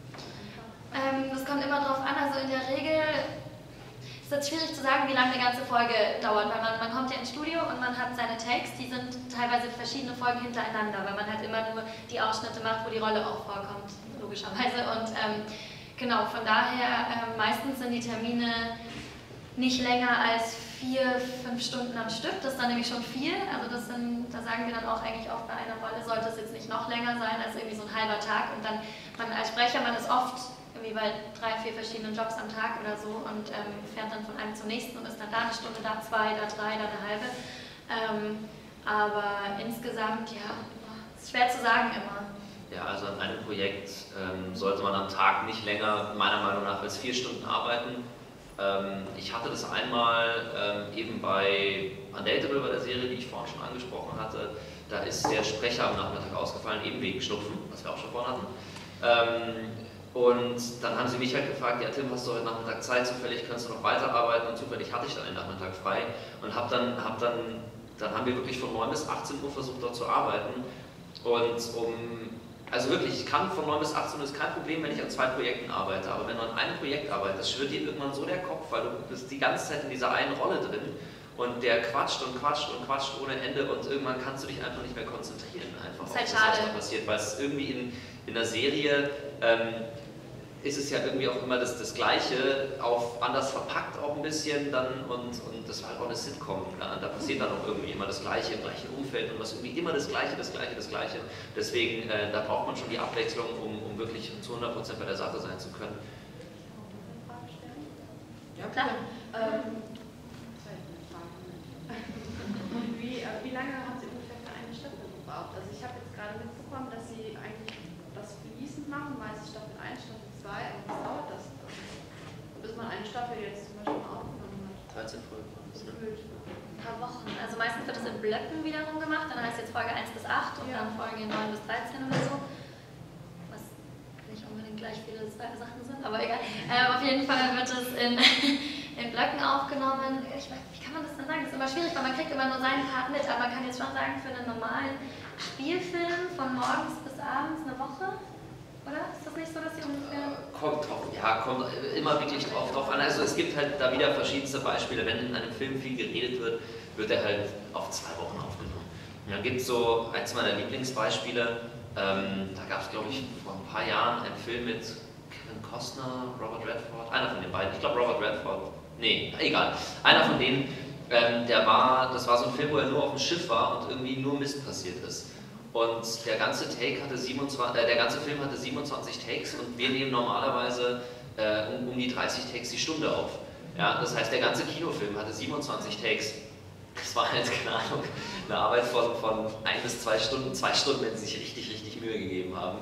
Das kommt immer drauf an, also in der Regel ist es schwierig zu sagen, wie lange eine ganze Folge dauert, weil man kommt ja ins Studio und man hat seine Takes, die sind teilweise verschiedene Folgen hintereinander, weil man halt immer nur die Ausschnitte macht, wo die Rolle auch vorkommt, logischerweise. Und genau, von daher, meistens sind die Termine nicht länger als 4-5 Stunden am Stück, das ist dann nämlich schon viel, also da sagen wir dann auch eigentlich oft bei einer Rolle, sollte es jetzt nicht noch länger sein als irgendwie so ein halber Tag und dann, man als Sprecher, man ist oft irgendwie bei 3-4 verschiedenen Jobs am Tag oder so und fährt dann von einem zum nächsten und ist dann da eine Stunde, da 2, da 3, da eine halbe, aber insgesamt, ja, ist schwer zu sagen immer. Ja, also an einem Projekt sollte man am Tag nicht länger, meiner Meinung nach, als 4 Stunden arbeiten. Ich hatte das einmal eben bei Undateable, bei der Serie, die ich vorhin schon angesprochen hatte. Da ist der Sprecher am Nachmittag ausgefallen, eben wegen Schnupfen, was wir auch schon vorhin hatten. Und dann haben sie mich halt gefragt, ja Tim, hast du heute Nachmittag Zeit, zufällig kannst du noch weiterarbeiten, und zufällig hatte ich dann den Nachmittag frei und dann haben wir wirklich von 9 bis 18 Uhr versucht dort zu arbeiten, und also wirklich, ich kann von 9 bis 18 Uhr, ist kein Problem, wenn ich an 2 Projekten arbeite, aber wenn du an einem Projekt arbeitest, schwirrt dir irgendwann so der Kopf, weil du bist die ganze Zeit in dieser einen Rolle drin und der quatscht und quatscht und quatscht ohne Ende, und irgendwann kannst du dich einfach nicht mehr konzentrieren, einfach ist halt auf das, was schade. da passiert, weil es irgendwie in der Serie ist es ja irgendwie auch immer das Gleiche, anders verpackt auch ein bisschen dann, und das war halt auch eine Sitcom, ja, da passiert dann auch irgendwie immer das Gleiche im gleichen Umfeld und was irgendwie immer das Gleiche. Deswegen, da braucht man schon die Abwechslung, um wirklich zu 100% bei der Sache sein zu können. Ja, klar. Wie lange haben Sie ungefähr für eine Staffel gebraucht? Also ich habe jetzt gerade mitbekommen, dass Sie eigentlich das fließend machen, meist Staffel 1, Staffel 2, aber was dauert das? Bis man eine Staffel jetzt zum Beispiel mal aufgenommen hat? 13 Folgen. Ein paar Wochen. Also meistens wird das in Blöcken wiederum gemacht, dann heißt jetzt Folge 1 bis 8 und dann Folge 9 bis 13 oder so. Was nicht unbedingt gleich viele Sachen sind, aber egal. Auf jeden Fall wird es in Blöcken aufgenommen. Wie kann man das denn sagen? Das ist immer schwierig, weil man kriegt immer nur seinen Part mit, aber man kann jetzt schon sagen, für einen normalen Spielfilm von morgens bis abends eine Woche. Oder? Ist das nicht so, dass Sie ungefähr... Kommt immer wirklich drauf an. Also es gibt halt da wieder verschiedenste Beispiele. Wenn in einem Film viel geredet wird er halt auf 2 Wochen aufgenommen. Und dann gibt es so eins meiner Lieblingsbeispiele, da gab es, glaube ich, vor ein paar Jahren einen Film mit Kevin Costner, Robert Redford, einer von den beiden, ich glaube Robert Redford, nee, egal, einer von denen, das war so ein Film, wo er nur auf dem Schiff war und irgendwie nur Mist passiert ist. Und der ganze Film hatte 27 Takes, und wir nehmen normalerweise um die 30 Takes die Stunde auf. Ja, das heißt, der ganze Kinofilm hatte 27 Takes. Das war halt, keine Ahnung, eine Arbeit von 1 bis 2 Stunden, 2 Stunden, wenn sie sich richtig Mühe gegeben haben.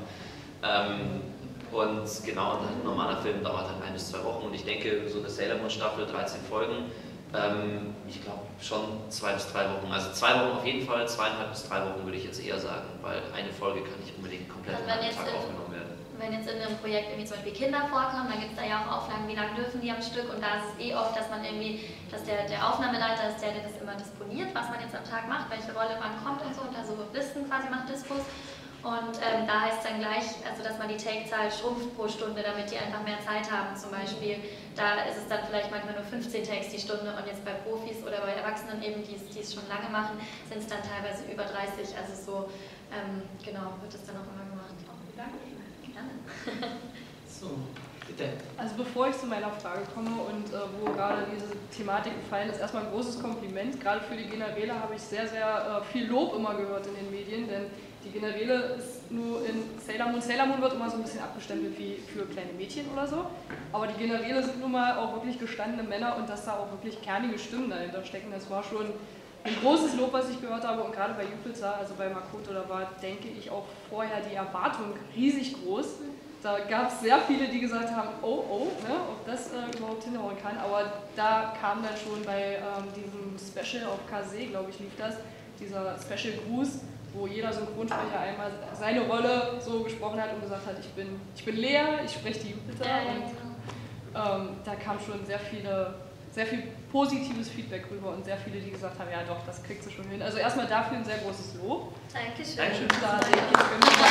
Und genau, ein normaler Film dauert halt 1 bis 2 Wochen, und ich denke, so eine Sailor Moon Staffel, 13 Folgen, ich glaube schon 2 bis 3 Wochen. Also 2 Wochen auf jeden Fall, 2,5 bis 3 Wochen würde ich jetzt eher sagen, weil eine Folge kann nicht unbedingt komplett an einem Tag aufgenommen werden. Wenn jetzt in einem Projekt irgendwie zum Beispiel Kinder vorkommen, dann gibt es da ja auch Auflagen, wie lange dürfen die am Stück, und da ist es oft, dass man irgendwie, dass der Aufnahmeleiter ist der das immer disponiert, was man jetzt am Tag macht, welche Rolle wann kommt und so, und da so Listen quasi macht Dispos. Und da heißt es dann gleich, also dass man die Take-Zahl schrumpft pro Stunde, damit die einfach mehr Zeit haben. Zum Beispiel, da ist es dann vielleicht manchmal nur 15 Takes die Stunde, und jetzt bei Profis oder bei Erwachsenen eben, die es schon lange machen, sind es dann teilweise über 30. Also so, genau, wird es dann auch immer gemacht. Dankeschön. Gerne. So, bitte. Also bevor ich zu meiner Frage komme und wo gerade diese Thematik gefallen ist, erstmal ein großes Kompliment. Gerade für die Generäle habe ich sehr viel Lob immer gehört in den Medien, denn die Generäle ist nur in Sailor Moon. Sailor Moon wird immer so ein bisschen abgestempelt wie für kleine Mädchen oder so, aber die Generäle sind nun mal auch wirklich gestandene Männer, und dass da auch wirklich kernige Stimmen dahinter stecken, das war schon ein großes Lob, was ich gehört habe. Und gerade bei Jupiter, also bei Makoto, da war, denke ich, auch vorher die Erwartung riesig groß. Da gab es sehr viele, die gesagt haben, ne, ob das überhaupt hinhauen kann. Aber da kam dann schon bei diesem Special auf KZ, glaube ich, lief das, dieser Special Gruß, wo jeder Synchronsprecher einmal seine Rolle so gesprochen hat und gesagt hat, ich bin Lea, ich spreche die Jupiter. Und da kam schon sehr viel positives Feedback rüber und sehr viele, die gesagt haben, ja doch, das kriegt sie schon hin. Also erstmal dafür ein sehr großes Lob. Dankeschön. Dankeschön. Da denke ich,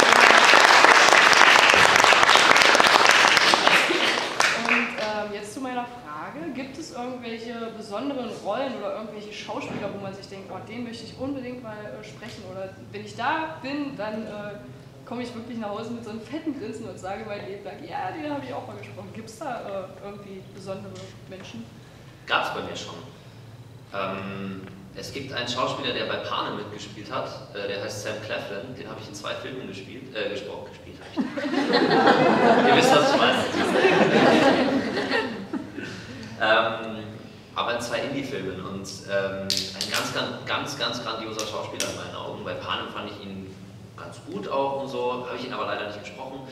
und jetzt zu meiner Frage, gibt es irgendwelche besonderen Rollen oder irgendwelche Schauspieler, wo man sich denkt, oh, den möchte ich unbedingt mal sprechen, oder wenn ich da bin, dann komme ich wirklich nach Hause mit so einem fetten Grinsen und sage mein Leben lang, ja, den habe ich auch mal gesprochen. Gibt es da irgendwie besondere Menschen? Gab es bei mir schon. Es gibt einen Schauspieler, der bei Panem mitgespielt hat, der heißt Sam Claflin, den habe ich in 2 Filmen gesprochen. Ihr wisst, was ich meine. Aber in 2 Indie-Filmen, und ein ganz grandioser Schauspieler in meinen Augen. Bei Panem fand ich ihn ganz gut auch und so, habe ich ihn aber leider nicht gesprochen.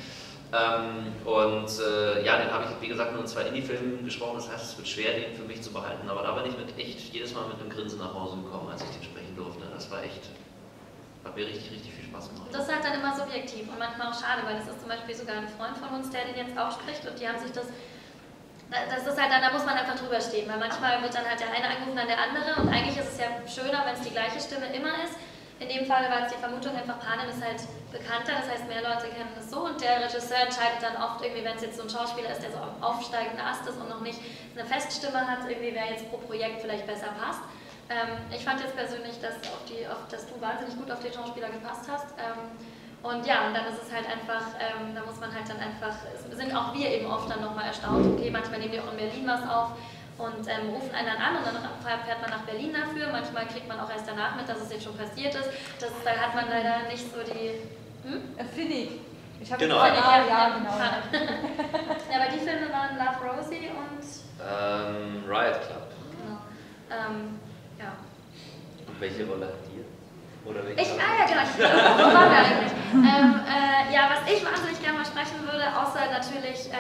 Ja, den habe ich, wie gesagt, nur in 2 Indie-Filmen gesprochen, das heißt, es wird schwer, den für mich zu behalten, aber da bin ich jedes Mal mit einem Grinsen nach Hause gekommen, als ich den sprechen durfte. Das war echt, hat mir richtig, richtig viel Spaß gemacht. Das ist halt dann immer subjektiv und manchmal auch schade, weil das ist zum Beispiel sogar ein Freund von uns, der den jetzt auch spricht und die haben sich das ist halt dann, da muss man einfach drüber stehen, weil manchmal wird dann halt der eine angerufen, dann der andere und eigentlich ist es ja schöner, wenn es die gleiche Stimme immer ist. In dem Fall war es die Vermutung einfach, Panem ist halt bekannter, das heißt mehr Leute kennen es so und der Regisseur entscheidet dann oft irgendwie, wenn es jetzt so ein Schauspieler ist, der so am aufsteigenden Ast ist und noch nicht eine Feststimme hat, irgendwie wer jetzt pro Projekt vielleicht besser passt. Ich fand jetzt persönlich, dass du wahnsinnig gut auf den Schauspieler gepasst hast. Und ja, und dann ist es halt einfach, da muss man halt dann einfach, sind auch wir eben oft dann nochmal erstaunt, okay, manchmal nehmen wir auch in Berlin was auf und rufen einen dann an und dann fährt man nach Berlin dafür, manchmal kriegt man auch erst danach mit, dass es jetzt schon passiert ist, da hat man leider nicht so die... Finnig. Ich habe genau. Genau. Ja, aber die Filme waren Love Rosie und... Riot Club. Genau. Ja. Und welche Rolle hat ihr? Oder welche Ja, genau. Wo waren wir eigentlich? Ja, was ich wahnsinnig gerne mal sprechen würde, außer natürlich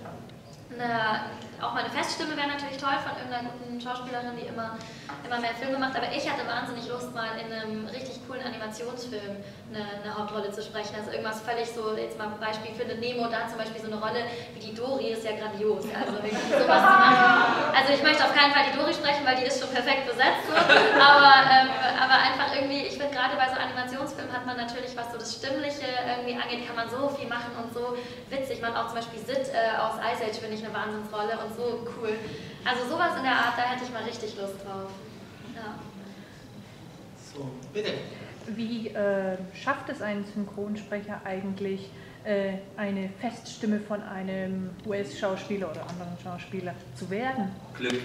auch mal eine Feststimme wäre natürlich toll von irgendeiner guten Schauspielerin, die immer mehr Filme macht, aber ich hatte wahnsinnig Lust, mal in einem richtig coolen Animationsfilm eine Hauptrolle zu sprechen. Also irgendwas völlig so, jetzt mal ein Beispiel, Findet Nemo, da zum Beispiel so eine Rolle wie die Dory ist ja grandios. Also irgendwie sowas zu machen. Also ich möchte auf keinen Fall die Dory sprechen, weil die ist schon perfekt besetzt. So. Aber einfach irgendwie, ich finde gerade bei so Animationsfilmen hat man natürlich, was so das Stimmliche irgendwie angeht, kann man so viel machen und so witzig. Man auch zum Beispiel Sid aus Ice Age finde ich eine Wahnsinnsrolle und so cool. Also sowas in der Art, da hätte ich mal richtig Lust drauf. Ja. So, bitte. Wie schafft es ein Synchronsprecher eigentlich, eine Feststimme von einem US-Schauspieler oder anderen Schauspieler zu werden? Glück.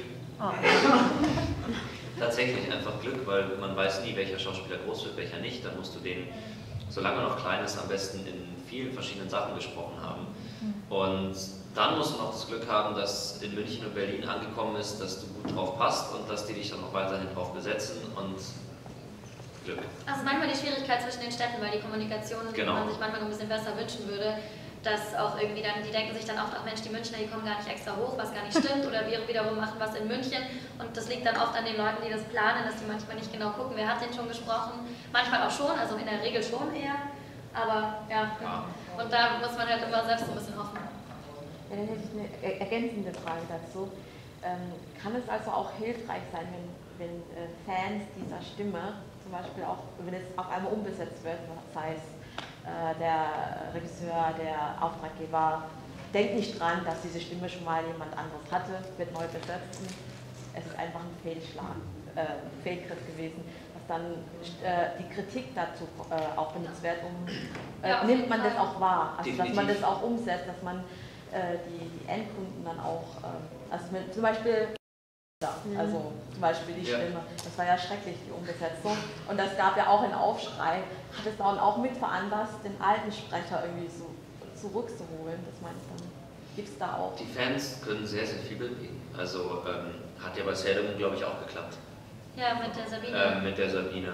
Tatsächlich einfach Glück, weil man weiß nie, welcher Schauspieler groß wird, welcher nicht. Dann musst du den, solange er noch klein ist, am besten in vielen verschiedenen Sachen gesprochen haben. Und dann musst du noch das Glück haben, dass in München und Berlin angekommen ist, dass du gut drauf passt und dass die dich dann noch weiterhin drauf besetzen und Glück. Also manchmal die Schwierigkeit zwischen den Städten, weil die Kommunikation, die man sich manchmal noch ein bisschen besser wünschen würde, dass auch irgendwie dann, die denken sich dann oft, ach Mensch, die Münchner, die kommen gar nicht extra hoch, was gar nicht stimmt, oder wir wiederum machen was in München und das liegt dann oft an den Leuten, die das planen, dass die manchmal nicht genau gucken, wer hat den schon gesprochen, manchmal auch schon, also in der Regel schon eher, aber ja, und da muss man halt immer selbst so ein bisschen hoffen. Ja, dann hätte ich eine ergänzende Frage dazu. Kann es also auch hilfreich sein, wenn Fans dieser Stimme, zum Beispiel auch, wenn es auf einmal umbesetzt wird, sei es der Regisseur, der Auftraggeber, denkt nicht dran, dass diese Stimme schon mal jemand anderes hatte, wird neu besetzt. Es ist einfach ein Fehlschlag, Fehlgriff gewesen, dass dann die Kritik dazu auch benutzt wird, nimmt man das auch wahr, also dass man das auch umsetzt, dass man die Endkunden dann auch, also zum Beispiel die Stimme, das war ja schrecklich, die Umbesetzung. Und das gab ja auch einen Aufschrei, hat es dann auch mit veranlasst, den alten Sprecher irgendwie so zurückzuholen. Das meinst du dann? Gibt es da auch? Die Fans können sehr, sehr viel bewegen. Also hat ja bei Sailor Moon, glaube ich, auch geklappt. Ja, mit der Sabine. Mit der Sabine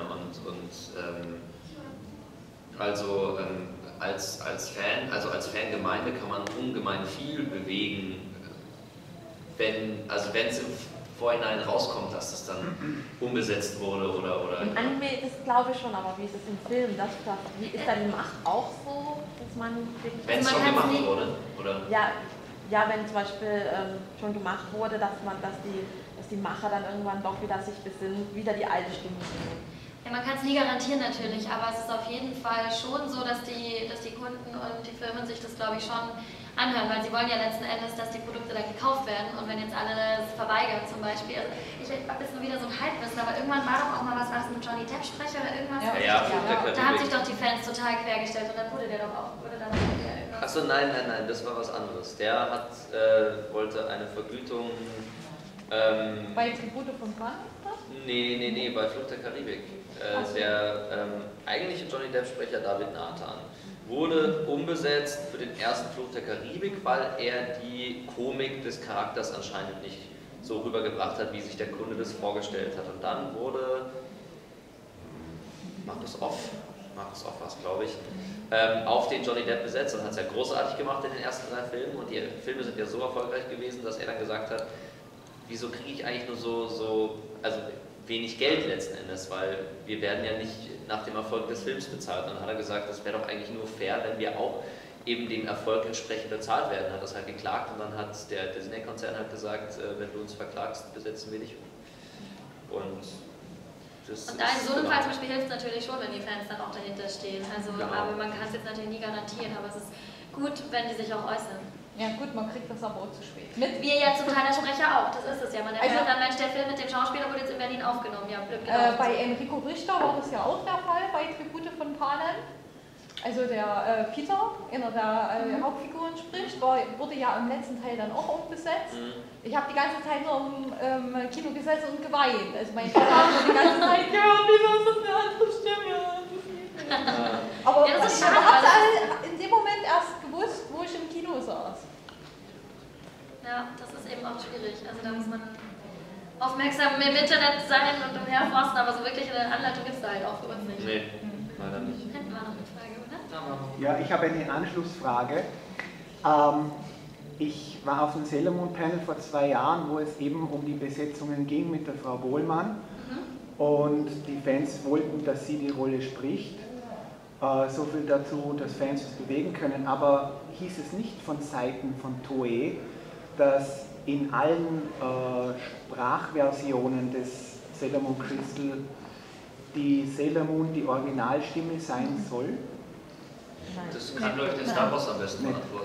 als Fangemeinde kann man ungemein viel bewegen, wenn es im Vorhinein rauskommt, dass es dann umbesetzt wurde oder im Anime, das glaube ich schon, aber wie ist es im Film? Wie ist dann im 8 auch so, dass man wirklich... Wenn es schon gemacht wurde, oder? Ja, wenn zum Beispiel schon gemacht wurde, dass die Macher dann irgendwann doch wieder sich besinnen, wieder die alte Stimme nehmen. Ja, man kann es nie garantieren natürlich, aber es ist auf jeden Fall schon so, dass die Kunden und die Firmen sich das, glaube ich, schon anhören, weil sie wollen ja letzten Endes, dass die Produkte dann gekauft werden und wenn jetzt alle es verweigern zum Beispiel, also ich habe jetzt nur wieder so ein Halbwissen, aber irgendwann war doch auch mal was mit Johnny Depp Sprecher oder irgendwas? Ja, da haben sich doch die Fans total quergestellt und dann wurde dann auch wieder irgendwas. Achso, nein, das war was anderes. Der wollte eine Vergütung... Bei Tribute von Pan? Nee, bei Flucht der Karibik. Der eigentliche Johnny Depp-Sprecher David Nathan wurde umbesetzt für den ersten Flucht der Karibik, weil er die Komik des Charakters anscheinend nicht so rübergebracht hat, wie sich der Kunde das vorgestellt hat. Und dann wurde Markus Off war es, glaube ich, auf den Johnny Depp besetzt und hat es ja großartig gemacht in den ersten 3 Filmen. Und die Filme sind ja so erfolgreich gewesen, dass er dann gesagt hat, wieso kriege ich eigentlich nur also wenig Geld letzten Endes, weil wir werden ja nicht nach dem Erfolg des Films bezahlt. Dann hat er gesagt, das wäre doch eigentlich nur fair, wenn wir auch eben dem Erfolg entsprechend bezahlt werden. Hat das halt geklagt und dann hat der Disney-Konzern halt gesagt, wenn du uns verklagst, besetzen wir dich um. Und da in so einem Fall zum Beispiel hilft es natürlich schon, wenn die Fans dann auch dahinter stehen. Also, genau. Aber man kann es jetzt natürlich nie garantieren, aber es ist gut, wenn die sich auch äußern. Ja gut, man kriegt das aber auch zu spät. Wir ja zum Teil der Sprecher auch, das ist es ja. Man erfährt dann, Mensch, der Film mit dem Schauspieler wurde jetzt in Berlin aufgenommen. Ja, blöd bei Enrico Richter war das ja auch der Fall, bei Tribute von Panem. Also der Peter, einer der Hauptfiguren spricht, wurde ja im letzten Teil dann auch besetzt. Ich habe die ganze Zeit nur im Kino gesessen und geweint. Also mein Vater hat die ganze Zeit, ja, wieso ist das eine andere Stimme? Aber ja, das ist ich schade, habe in dem Moment erst gewusst, wo ich im Kino saß. Ja, das ist eben auch schwierig. Also da muss man aufmerksam im Internet sein und umherforsten, aber so wirklich eine Anleitung gibt es da halt auch für uns nicht. Nee, leider nicht. Hätten wir noch eine Frage, oder? Ja, ich habe eine Anschlussfrage. Ich war auf dem Sailor Moon Panel vor 2 Jahren, wo es eben um die Besetzungen ging mit der Frau Bohlmann. Und die Fans wollten, dass sie die Rolle spricht. So viel dazu, dass Fans es bewegen können. Aber hieß es nicht von Seiten von Toei, dass in allen Sprachversionen des Sailor Moon Crystal die Sailor Moon die Originalstimme sein soll? Das kann, glaube ich, der Star Wars am besten beantworten.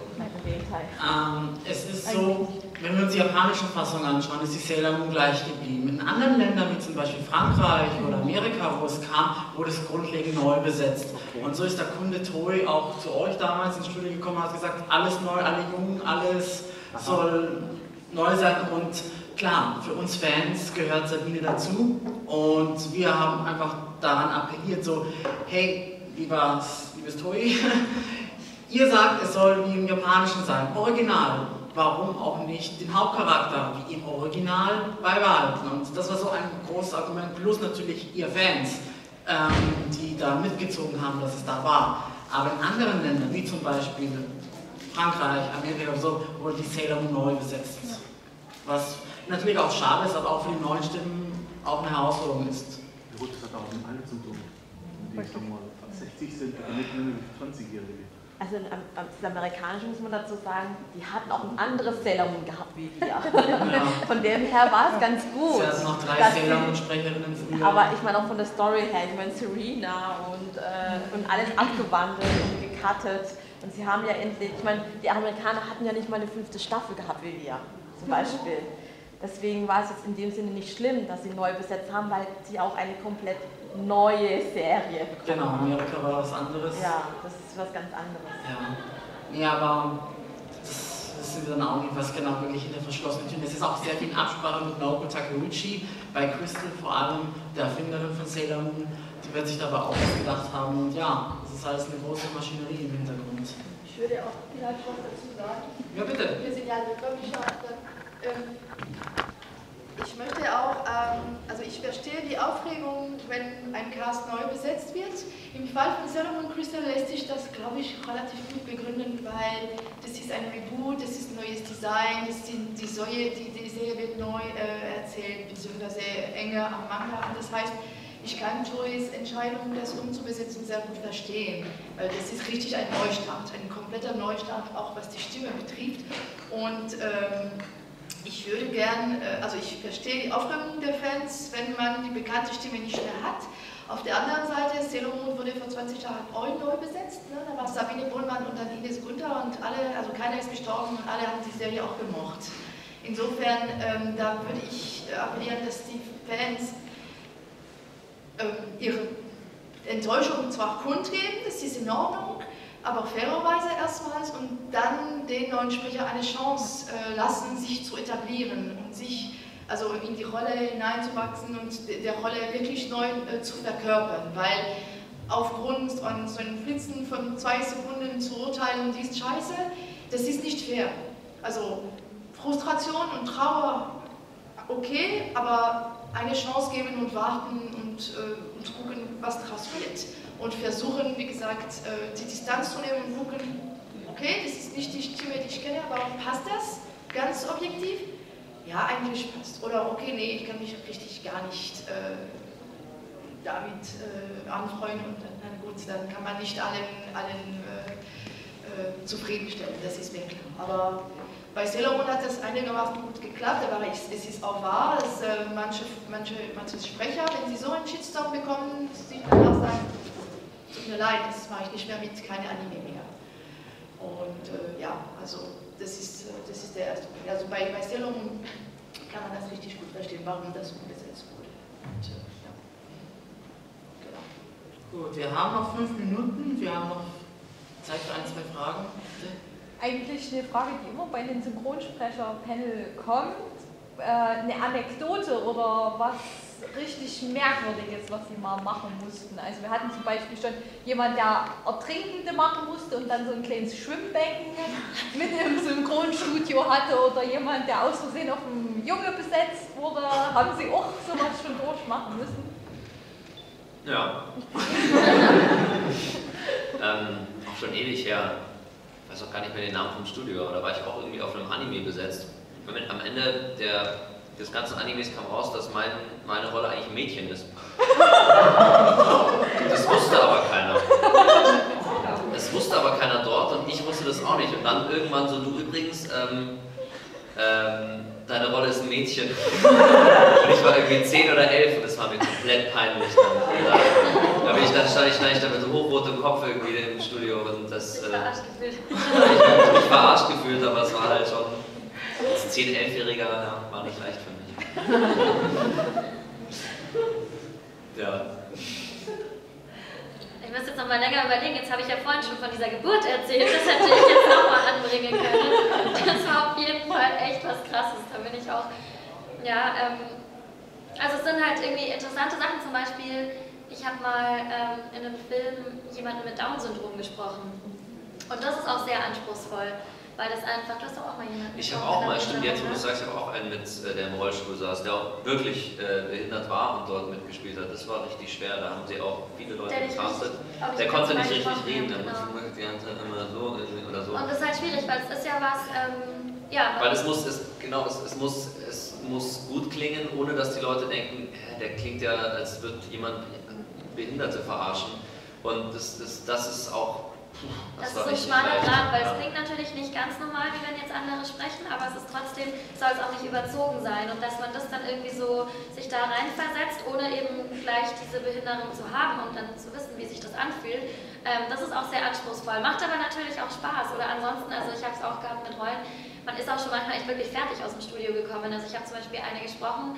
Es ist so, wenn wir uns die japanische Fassung anschauen, ist die Sailor Moon gleich geblieben. In anderen Ländern, wie zum Beispiel Frankreich oder Amerika, wo es kam, wurde es grundlegend neu besetzt. Okay. Und so ist der Kunde Toei auch zu euch damals ins Studio gekommen und hat gesagt, alles neu, alle Jungen, alles soll neu sein. Und klar, für uns Fans gehört Sabine dazu. Und wir haben einfach daran appelliert, so, hey, liebes Toei, ihr sagt, es soll wie im Japanischen sein, original. Warum auch nicht den Hauptcharakter wie im Original beibehalten? Und das war so ein großes Argument, plus natürlich ihr Fans, die da mitgezogen haben, dass es da war. Aber in anderen Ländern, wie zum Beispiel Frankreich, Amerika oder so, wurde die Sailor Moon neu besetzt. Was natürlich auch schade ist, aber auch für die neuen Stimmen auch eine Herausforderung ist. Ja gut, das hat auch einen Alter zum tun. Die sagen mal 60 sind, nicht nur 20-Jährige. Also das Amerikanische muss man dazu sagen, die hatten auch ein anderes Sailor Moon gehabt wie wir. Ja. Von dem her war es ganz gut. Es noch 3 Sailor Moon Sprecherinnen früher. Aber ich meine auch von der Story her, ich meine Serena und alles abgewandelt und gecuttet. Und sie haben ja endlich, ich meine, die Amerikaner hatten ja nicht mal eine 5. Staffel gehabt wie wir, zum Beispiel. Deswegen war es jetzt in dem Sinne nicht schlimm, dass sie neu besetzt haben, weil sie auch eine komplett neue Serie bekommen. Genau, Amerika war was anderes. Ja, das ist was ganz anderes. Ja, aber das wissen wir dann auch nicht, was genau wirklich in der verschlossenen Tür ist. Es ist auch sehr viel in Absprache mit Naoko Takeuchi, bei Crystal vor allem, der Erfinderin von Sailor Moon. Die wird sich dabei auch was gedacht haben. Und ja, das ist alles eine große Maschinerie im Hintergrund. Ich würde auch vielleicht was dazu sagen. Ja, bitte. Wir sind ja wirklich ich möchte auch, also ich verstehe die Aufregung, wenn ein Cast neu besetzt wird. Im Fall von Sailor Moon Crystal lässt sich das, glaube ich, relativ gut begründen, weil das ist ein Reboot, das ist ein neues Design, die Serie wird neu erzählt, beziehungsweise enger am Manga. Das heißt, ich kann Toeis Entscheidung, das umzubesetzen, sehr gut verstehen, weil das ist richtig ein Neustart, ein kompletter Neustart, auch was die Stimme betrifft. Und ich würde gern, also ich verstehe die Aufregung der Fans, wenn man die bekannte Stimme nicht mehr hat. Auf der anderen Seite, Sailor Moon wurde vor 20 Jahren neu besetzt. Ne? Da war Sabine Bohlmann und dann Ines Günther und alle, also keiner ist gestorben und alle haben die Serie auch gemocht. Insofern, da würde ich appellieren, dass die Fans ihre Enttäuschung zwar kundgeben, das ist in Ordnung, aber fairerweise erstmals und dann den neuen Sprecher eine Chance lassen, sich zu etablieren und sich also in die Rolle hineinzuwachsen und der Rolle wirklich neu zu verkörpern, weil aufgrund von so einem Flitzen von 2 Sekunden zu urteilen, die ist scheiße, das ist nicht fair. Also Frustration und Trauer, okay, aber eine Chance geben und warten und gucken, was daraus wird. Und versuchen, wie gesagt, die Distanz zu nehmen und gucken, okay, das ist nicht die Stimme, die ich kenne, aber passt das ganz objektiv? ja, eigentlich passt. Oder okay, nee, ich kann mich richtig gar nicht damit anfreunden und dann gut, dann kann man nicht allen zufriedenstellen, das ist mir klar. Aber bei Sailor Moon hat das einigermaßen gut geklappt, aber es ist auch wahr, dass manche Sprecher, wenn sie so einen Shitstorm bekommen, sich danach sagen, tut mir leid, das mache ich nicht mehr mit, keine Anime mehr. Und ja, also das ist der erste Punkt. Also bei Sailor Moon kann man das richtig gut verstehen, warum das umgesetzt wurde. Und, ja. Genau. Gut, wir haben noch 5 Minuten, wir haben noch Zeit für 1, 2 Fragen. Eigentlich eine Frage, die immer bei den Synchronsprecher-Panel kommt. Eine Anekdote oder was richtig Merkwürdiges, was sie mal machen mussten. Also wir hatten zum Beispiel schon jemand, der Ertrinkende machen musste und dann so ein kleines Schwimmbecken mit im Synchronstudio hatte oder jemand, der aus Versehen auf einen Junge besetzt wurde. Haben Sie auch sowas schon durchmachen müssen? Ja. Auch schon ewig her. Ich weiß auch gar nicht mehr den Namen vom Studio, aber da war ich auch irgendwie auf einem Anime besetzt. Am Ende des ganzen Animes kam raus, dass meine Rolle eigentlich ein Mädchen ist. Das wusste aber keiner. Das wusste aber keiner dort und ich wusste das auch nicht. Und dann irgendwann so, du übrigens, deine Rolle ist ein Mädchen. Und ich war irgendwie 10 oder 11 und das war mir komplett peinlich. Dann stand ich da mit so hochrotem Kopf irgendwie im Studio und das... Ich mich verarscht gefühlt, aber es war halt schon... Als 10-, 11-Jähriger war nicht leicht für mich. Ja. Ich muss jetzt noch mal länger überlegen, jetzt habe ich ja vorhin schon von dieser Geburt erzählt, das hätte ich jetzt auch mal anbringen können. Das war auf jeden Fall echt was Krasses, da bin ich auch, ja, also es sind halt irgendwie interessante Sachen, zum Beispiel, ich habe mal in einem Film jemanden mit Down-Syndrom gesprochen und das ist auch sehr anspruchsvoll. Weil das einfach, du hast doch auch mal jemanden. Ich habe auch mal, stimmt, jetzt wo du sagst, ich habe auch einen mit, der im Rollstuhl saß, der auch wirklich behindert war und dort mitgespielt hat. Das war richtig schwer, da haben sie auch viele Leute gecastet. Der konnte nicht richtig reden, der musste die ganze Zeit immer so oder so. Und das ist halt schwierig, weil es ist ja was, ja. Weil es muss gut klingen, ohne dass die Leute denken, der klingt ja, als würde jemand Behinderte verarschen. Und das ist auch... Das ist so ein schmaler Grad, weil es klingt natürlich nicht ganz normal, wie wenn jetzt andere sprechen, aber es ist trotzdem, soll es auch nicht überzogen sein und dass man das dann irgendwie so sich da reinversetzt, ohne eben gleich diese Behinderung zu haben und dann zu wissen, wie sich das anfühlt, das ist auch sehr anspruchsvoll, macht aber natürlich auch Spaß oder ansonsten, also ich habe es auch gehabt mit Rollen, man ist auch schon manchmal echt wirklich fertig aus dem Studio gekommen, also ich habe zum Beispiel eine gesprochen,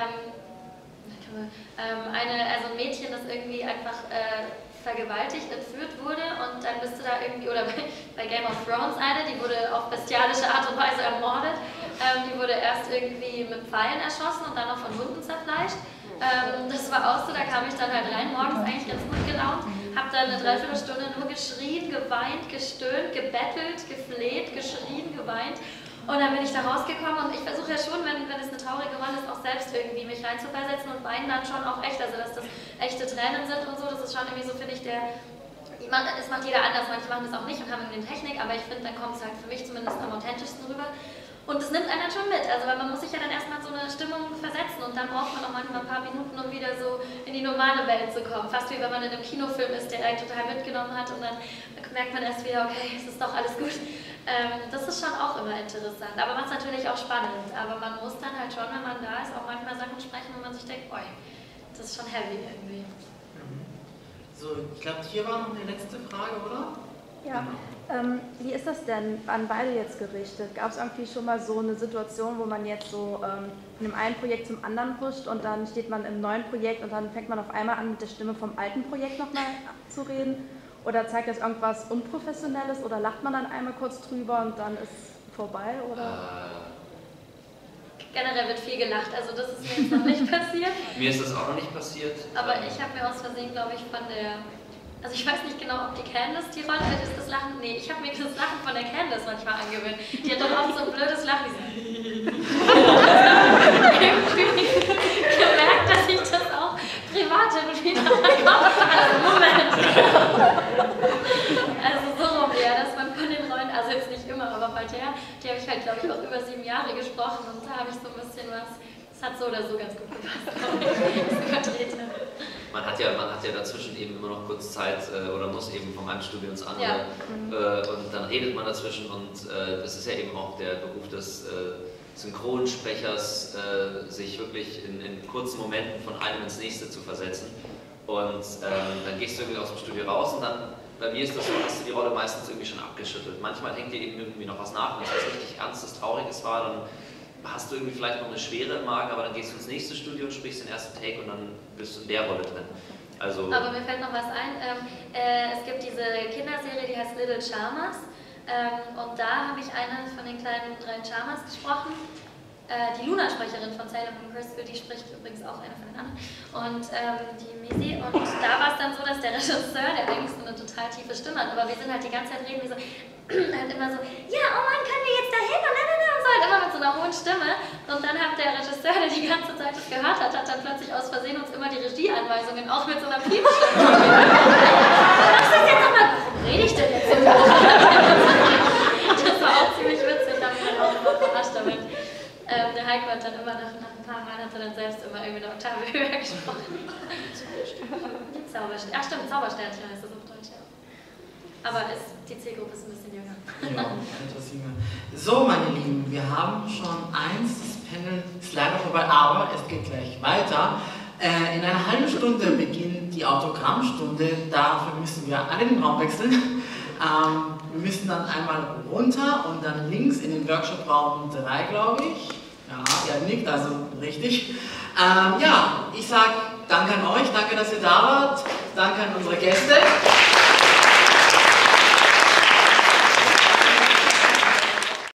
also ein Mädchen, das irgendwie einfach vergewaltigt, entführt wurde und dann bist du da irgendwie, oder bei Game of Thrones eine, die wurde auf bestialische Art und Weise ermordet, die wurde erst irgendwie mit Pfeilen erschossen und dann noch von Hunden zerfleischt. Das war auch so, da kam ich dann halt rein, morgens eigentlich ganz gut gelaunt, hab dann eine Dreiviertelstunde nur geschrien, geweint, gestöhnt, gebettelt, gefleht, geschrien, geweint. Und dann bin ich da rausgekommen und ich versuche ja schon, wenn es eine traurige Rolle ist, auch selbst irgendwie mich reinzuversetzen und weinen dann schon auch echt, also dass das echte Tränen sind und so, das ist schon irgendwie so, finde ich, es macht jeder anders, manche machen das auch nicht und haben eine Technik, aber ich finde, dann kommt es halt für mich zumindest am authentischsten rüber. Und es nimmt einen dann schon mit, also weil man muss sich ja dann erstmal so eine Stimmung versetzen und dann braucht man auch manchmal ein paar Minuten, um wieder so in die normale Welt zu kommen. Fast wie wenn man in einem Kinofilm ist, der einen total mitgenommen hat und dann merkt man erst wieder, okay, es ist doch alles gut. Das ist schon auch immer interessant, aber macht es natürlich auch spannend. Aber man muss dann halt schon, wenn man da ist, auch manchmal Sachen sprechen, wo man sich denkt, oi, das ist schon heavy irgendwie. So, ich glaube, hier war noch eine letzte Frage, oder? Ja. Wie ist das denn an beide jetzt gerichtet? Gab es irgendwie schon mal so eine Situation, wo man jetzt so von dem einen Projekt zum anderen huscht und dann steht man im neuen Projekt und dann fängt man auf einmal an, mit der Stimme vom alten Projekt nochmal zu reden? Oder zeigt das irgendwas Unprofessionelles oder lacht man dann einmal kurz drüber und dann ist vorbei? Oder? Generell wird viel gelacht, also das ist mir jetzt noch nicht passiert. Mir ist das auch noch nicht passiert. Aber ich habe mir aus Versehen, glaube ich, von der... Also ich weiß nicht genau, ob die Candace die Rolle ist, das Lachen... Nee, ich habe mir das Lachen von der Candace manchmal angewöhnt. Die hat doch oft so ein blödes Lachen. Irgendwie gemerkt, dass ich das auch privat hin und wieder verkauft habe. Also Moment. Also so rum, ja, dass man von den Rollen, also jetzt nicht immer, aber bei der, die habe ich halt, glaube ich, auch über 7 Jahre gespielt. gesprochen und da habe ich so ein bisschen was, das hat so oder so ganz gut gepasst, das Übertrete. Man hat ja dazwischen eben immer noch kurz Zeit oder muss eben vom einen Studio ins andere und dann redet man dazwischen und das ist ja eben auch der Beruf des Synchronsprechers, sich wirklich in kurzen Momenten von einem ins nächste zu versetzen und dann gehst du irgendwie aus dem Studio raus und dann, bei mir ist das so, hast du die Rolle meistens irgendwie schon abgeschüttelt. Manchmal hängt dir eben irgendwie noch was nach, wenn es was richtig Ernstes, Trauriges war, dann hast du irgendwie vielleicht noch eine Schwere im Magen, aber dann gehst du ins nächste Studio und sprichst den ersten Take und dann bist du in der Rolle drin. Also aber mir fällt noch was ein, es gibt diese Kinderserie, die heißt Little Charmers und da habe ich eine von den kleinen 3 Charmers gesprochen. Die Luna-Sprecherin von Sailor Moon Crystal, die spricht übrigens auch eine von den anderen, und die Missy. Und da war es dann so, dass der Regisseur, der eigentlich so eine total tiefe Stimme hat, aber wir sind halt die ganze Zeit reden, wie so, halt immer so, ja, oh Mann, können wir jetzt da hin und so, halt immer mit so einer hohen Stimme. Und dann hat der Regisseur, der die ganze Zeit das gehört hat, dann plötzlich aus Versehen uns immer die Regieanweisungen auch mit so einer Piepstimme gegeben. Das ist jetzt aber, warum rede ich denn jetzt so? Das war auch ziemlich witzig, da habe ich dann auch immer verarscht damit. Der Heiko hat dann immer nach ein paar Mal hat er dann selbst immer irgendwie eine Oktave höher gesprochen. Zaubersternchen. Ach stimmt, Zaubersternchen heißt das auf Deutsch, ja. Aber die Zielgruppe ist ein bisschen jünger. Ja, etwas jünger. So, meine Lieben, wir haben schon das Panel ist leider vorbei, aber es geht gleich weiter. In einer halben Stunde beginnt die Autogrammstunde, dafür müssen wir alle den Raum wechseln. Wir müssen dann einmal runter und dann links in den Workshop-Raum 3, glaube ich. Ja, ihr nickt, also richtig. Ja, ich sage danke an euch, danke, dass ihr da wart, danke an unsere Gäste.